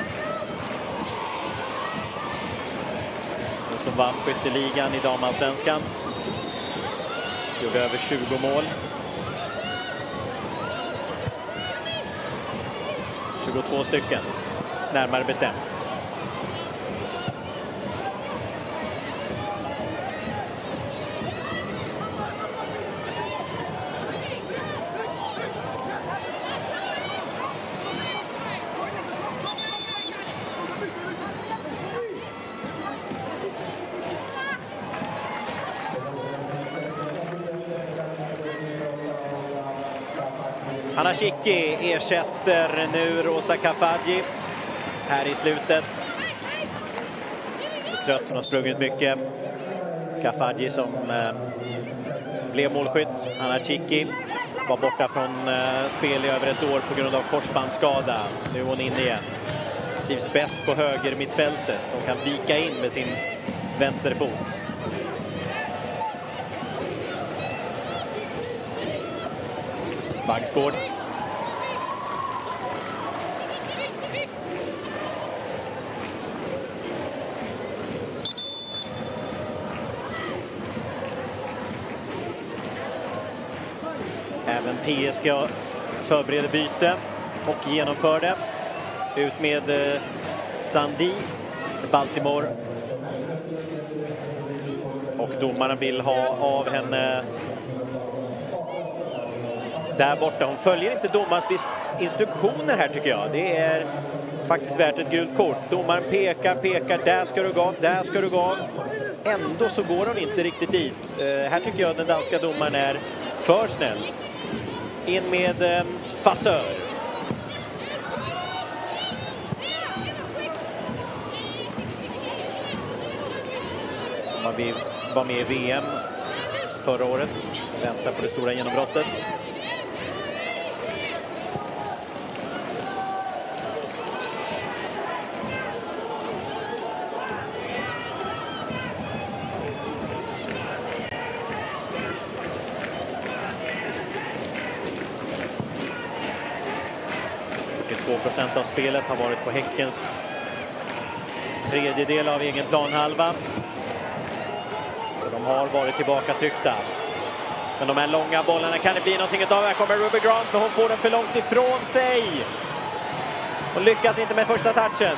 Hon som vann skytteligan i damallsvenskan. Gjorde över 20 mål. 22 stycken, närmare bestämt. Hanashiki ersätter nu Rosa Kafaji här i slutet. Trött, hon har sprungit mycket. Kafaji som blev målskytt. Hanashiki var borta från spel i över ett år på grund av korsbandsskada. Nu är hon inne igen. Trivs bäst på höger mittfältet, som kan vika in med sin vänsterfot. Vangsgård. Även PSG förbereder byte och genomför det. Ut med Sandy, Baltimore. Och domaren vill ha av henne där borta. Hon följer inte domarens instruktioner här tycker jag. Det är faktiskt värt ett gult kort. Domaren pekar, där ska du gå, där ska du gå. Ändå så går hon inte riktigt dit. Här tycker jag den danska domaren är för snäll. In med Fassör. Som var med i VM förra året. Väntar på det stora genombrottet. % av spelet har varit på Häckens tredjedel av egen planhalva. Så de har varit tillbaka tryckta. Men de här långa bollarna, kan det bli någonting av? Här kommer Ruby Grant, men hon får den för långt ifrån sig. Och lyckas inte med första touchen.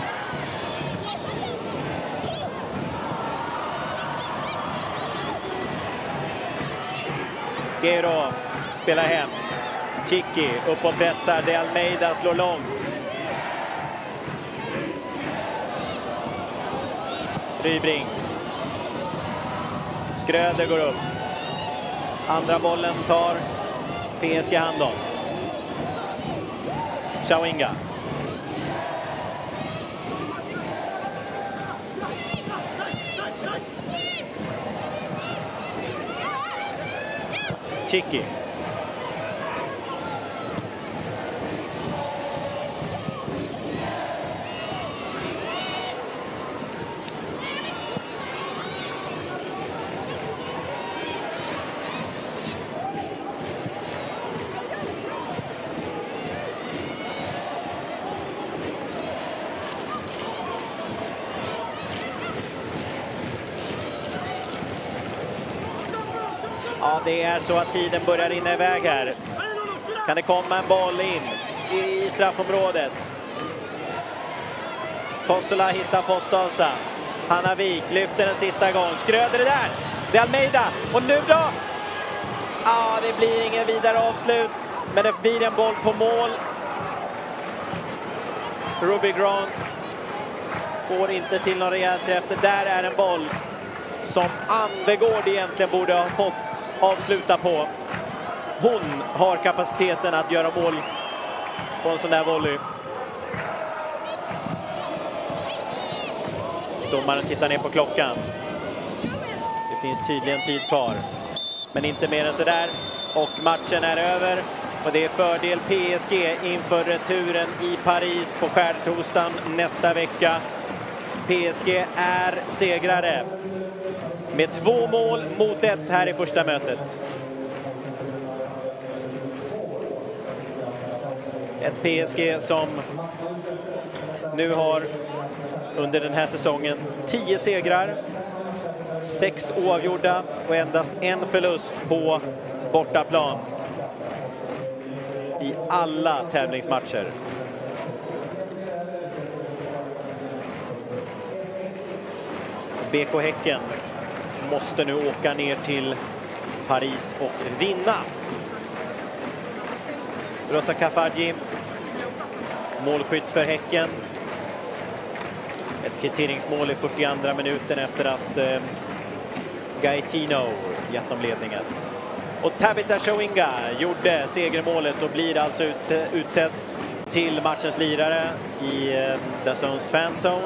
Gero spelar hem. Chicky upp och pressar. De Almeida slår långt. Rybrink. Skröder går upp. Andra bollen tar PSG hand om. Chawinga. Chicky. Ja, det är så att tiden börjar rinna iväg här. Kan det komma en boll in i straffområdet? Kossola hittar Fostalsa. Hannavik lyfter den sista gången. Skröder det där. Det är Almeida. Och nu då? Ja, det blir ingen vidare avslut. Men det blir en boll på mål. Ruby Grant får inte till någon rejäl träff. Det där är en boll som Anvegård egentligen borde ha fått avsluta på. Hon har kapaciteten att göra mål på en sån där volley. Domaren tittar ner på klockan. Det finns tydligen tid kvar. Men inte mer än så där. Och matchen är över. Och det är fördel PSG inför returen i Paris på skärtorsdagen nästa vecka. PSG är segrare med 2 mål mot 1 här i första mötet. Ett PSG som nu har under den här säsongen 10 segrar, 6 oavgjorda och endast en förlust på bortaplan i alla tävlingsmatcher. BK Häcken måste nu åka ner till Paris och vinna. Rosa Kafaji, målskytt för Häcken. Ett kvitteringsmål i 42 minuten efter att Gaetino gett dem ledningen. Och Tabitha Chawinga gjorde segermålet och blir alltså utsedd till matchens lirare i DAZNs fanzone.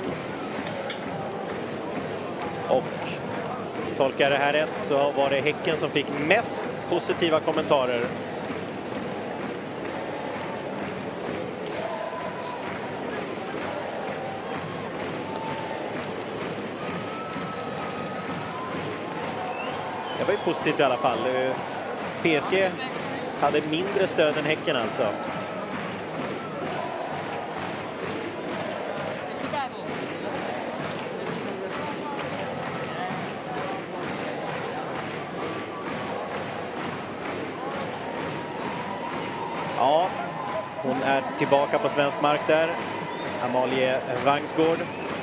Och tolkar det här rätt så var det Häcken som fick mest positiva kommentarer. Det var ju positivt i alla fall. PSG hade mindre stöd än Häcken alltså. Ja, hon är tillbaka på svensk mark där. Amalie Vangsgård.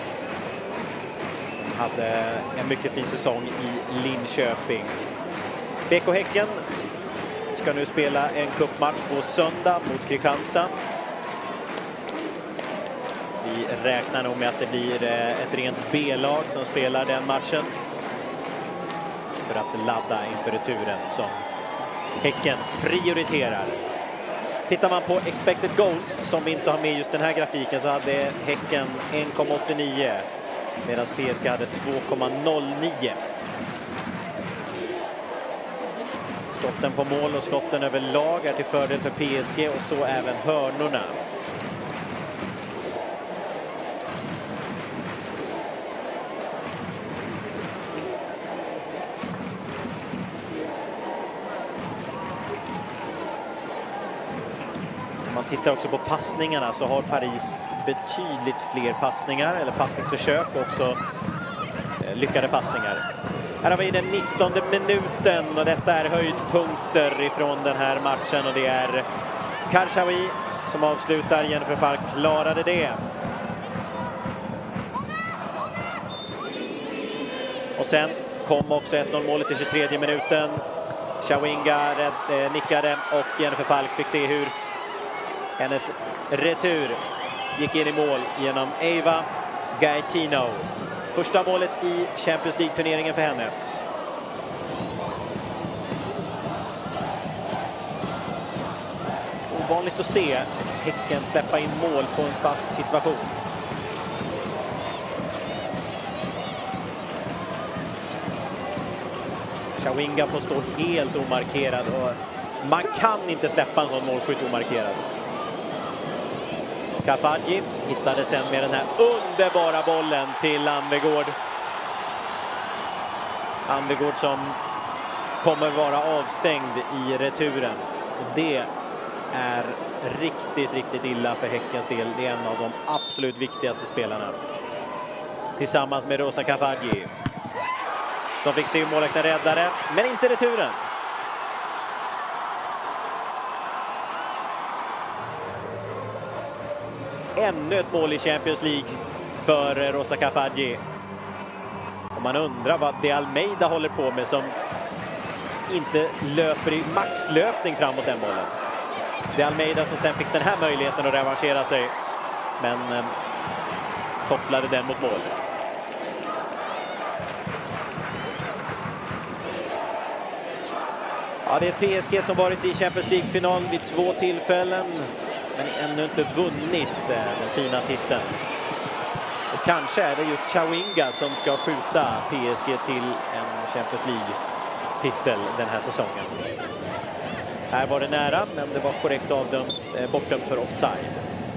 Som hade en mycket fin säsong i Linköping. BK Häcken ska nu spela en cupmatch på söndag mot Kristianstad. Vi räknar nog med att det blir ett rent B-lag som spelar den matchen. För att ladda inför returen som Häcken prioriterar. Tittar man på expected goals som vi inte har med just den här grafiken så hade Häcken 1,89 medan PSG hade 2,09. Skotten på mål och skotten överlag är till fördel för PSG och så även hörnorna. Om man tittar också på passningarna så har Paris betydligt fler passningar eller passningsförsök och också lyckade passningar. Här har vi den 19:e minuten och detta är höjdpunkter ifrån den här matchen och det är Karchaoui som avslutar. Jennifer Falk klarade det. Och sen kom också 1-0 målet i 23:e minuten. Chawinga nickade och Jennifer Falk fick se hur hennes retur gick in i mål genom Eva Gaetino. Första målet i Champions League-turneringen för henne. Ovanligt att se Häcken släppa in mål på en fast situation. Chawinga får stå helt omarkerad och man kan inte släppa en sån målskytt omarkerad. Kafaji hittade sen med den här underbara bollen till Anvegård. Anvegård som kommer vara avstängd i returen. Och det är riktigt illa för Häckens del. Det är en av de absolut viktigaste spelarna. Tillsammans med Rosa Kafaji. Som fick se målet räddare, men inte returen. Ännu ett mål i Champions League för Rosa Kafaji. Och man undrar vad De Almeida håller på med som inte löper i maxlöpning framåt den bollen. De Almeida som sen fick den här möjligheten att revanschera sig. Men tofflade den mot mål. Ja, det är PSG som varit i Champions League-final vid 2 tillfällen. Men ännu inte vunnit den fina titeln. Och kanske är det just Chawinga som ska skjuta PSG till en Champions League-titel den här säsongen. Här var det nära, men det var korrekt bortdömt för offside.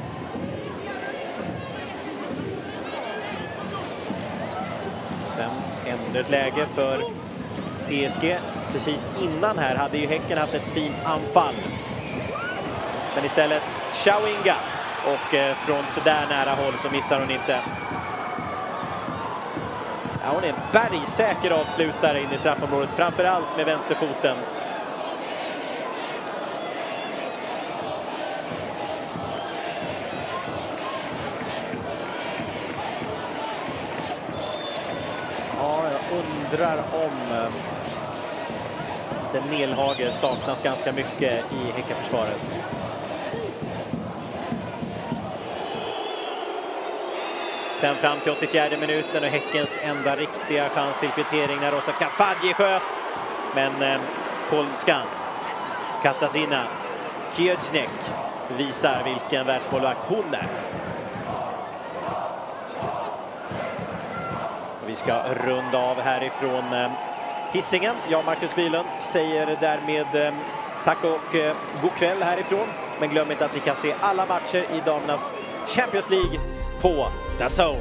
Sen ännu ett läge för PSG. Precis innan här hade ju Häcken haft ett fint anfall. Men istället Chawinga. Och från så där nära håll så missar hon inte. Ja, hon är en bergsäker avslutare in i straffområdet. Framförallt med vänsterfoten. Ja, jag undrar om den Nelhage saknas ganska mycket i Häckenförsvaret. Sen fram till 84:e minuten och Häckens enda riktiga chans till kvittering när Rosa Kafaji sköt. Men polskan Katarzyna Kiełcznik visar vilken världsmålvakt hon är. Vi ska runda av härifrån Hisingen. Jag, Marcus Bylund, säger därmed tack och god kväll härifrån. Men glöm inte att ni kan se alla matcher i damernas Champions League på DAZN.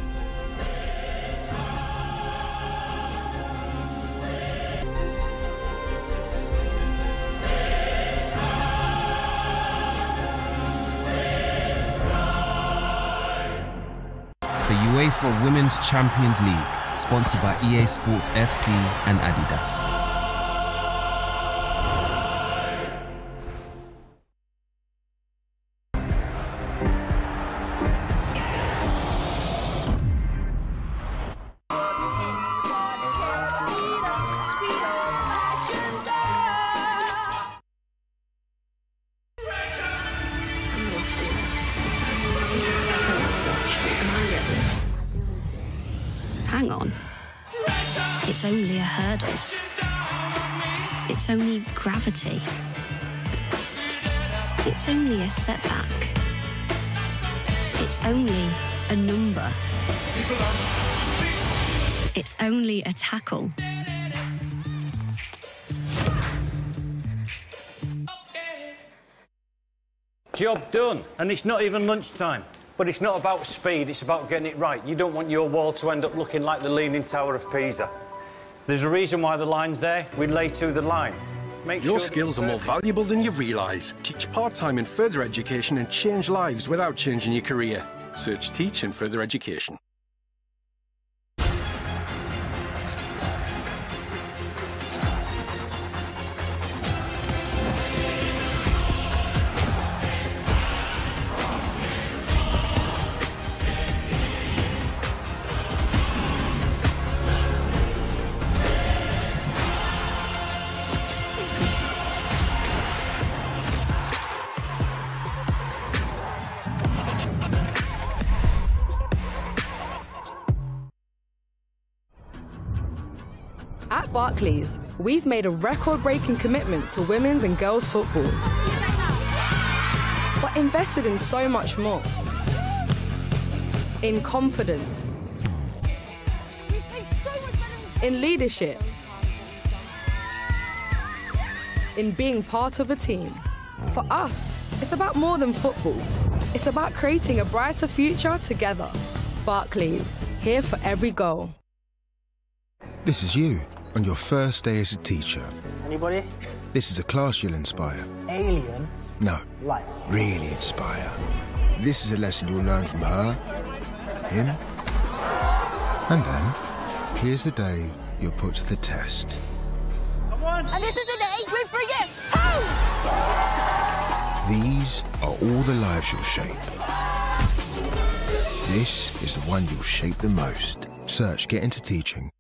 The UEFA Women's Champions League, sponsored by EA Sports FC and Adidas. hang on. It's only a hurdle. It's only gravity. It's only a setback. It's only a number. It's only a tackle. Job done, and it's not even lunchtime. But it's not about speed, it's about getting it right. You don't want your wall to end up looking like the Leaning Tower of Pisa. There's a reason why the line's there. We lay to the line. Your skills are more valuable than you realise. Teach part-time in further education and change lives without changing your career. Search Teach in Further Education. At Barclays, we've made a record-breaking commitment to women's and girls' football, but invested in so much more. In confidence, in leadership, in being part of a team. For us, it's about more than football. It's about creating a brighter future together. Barclays, here for every goal. This is you on your first day as a teacher. Anybody? This is a class you'll inspire. Alien? No. Life. Really inspire. This is a lesson you'll learn from her, him, and then here's the day you're put to the test. Come on! And this is the day we bring it home! These are all the lives you'll shape. This is the one you'll shape the most. Search Get Into Teaching.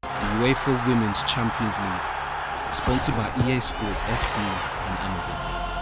UEFA Women's Champions League, sponsored by EA Sports FC and Amazon.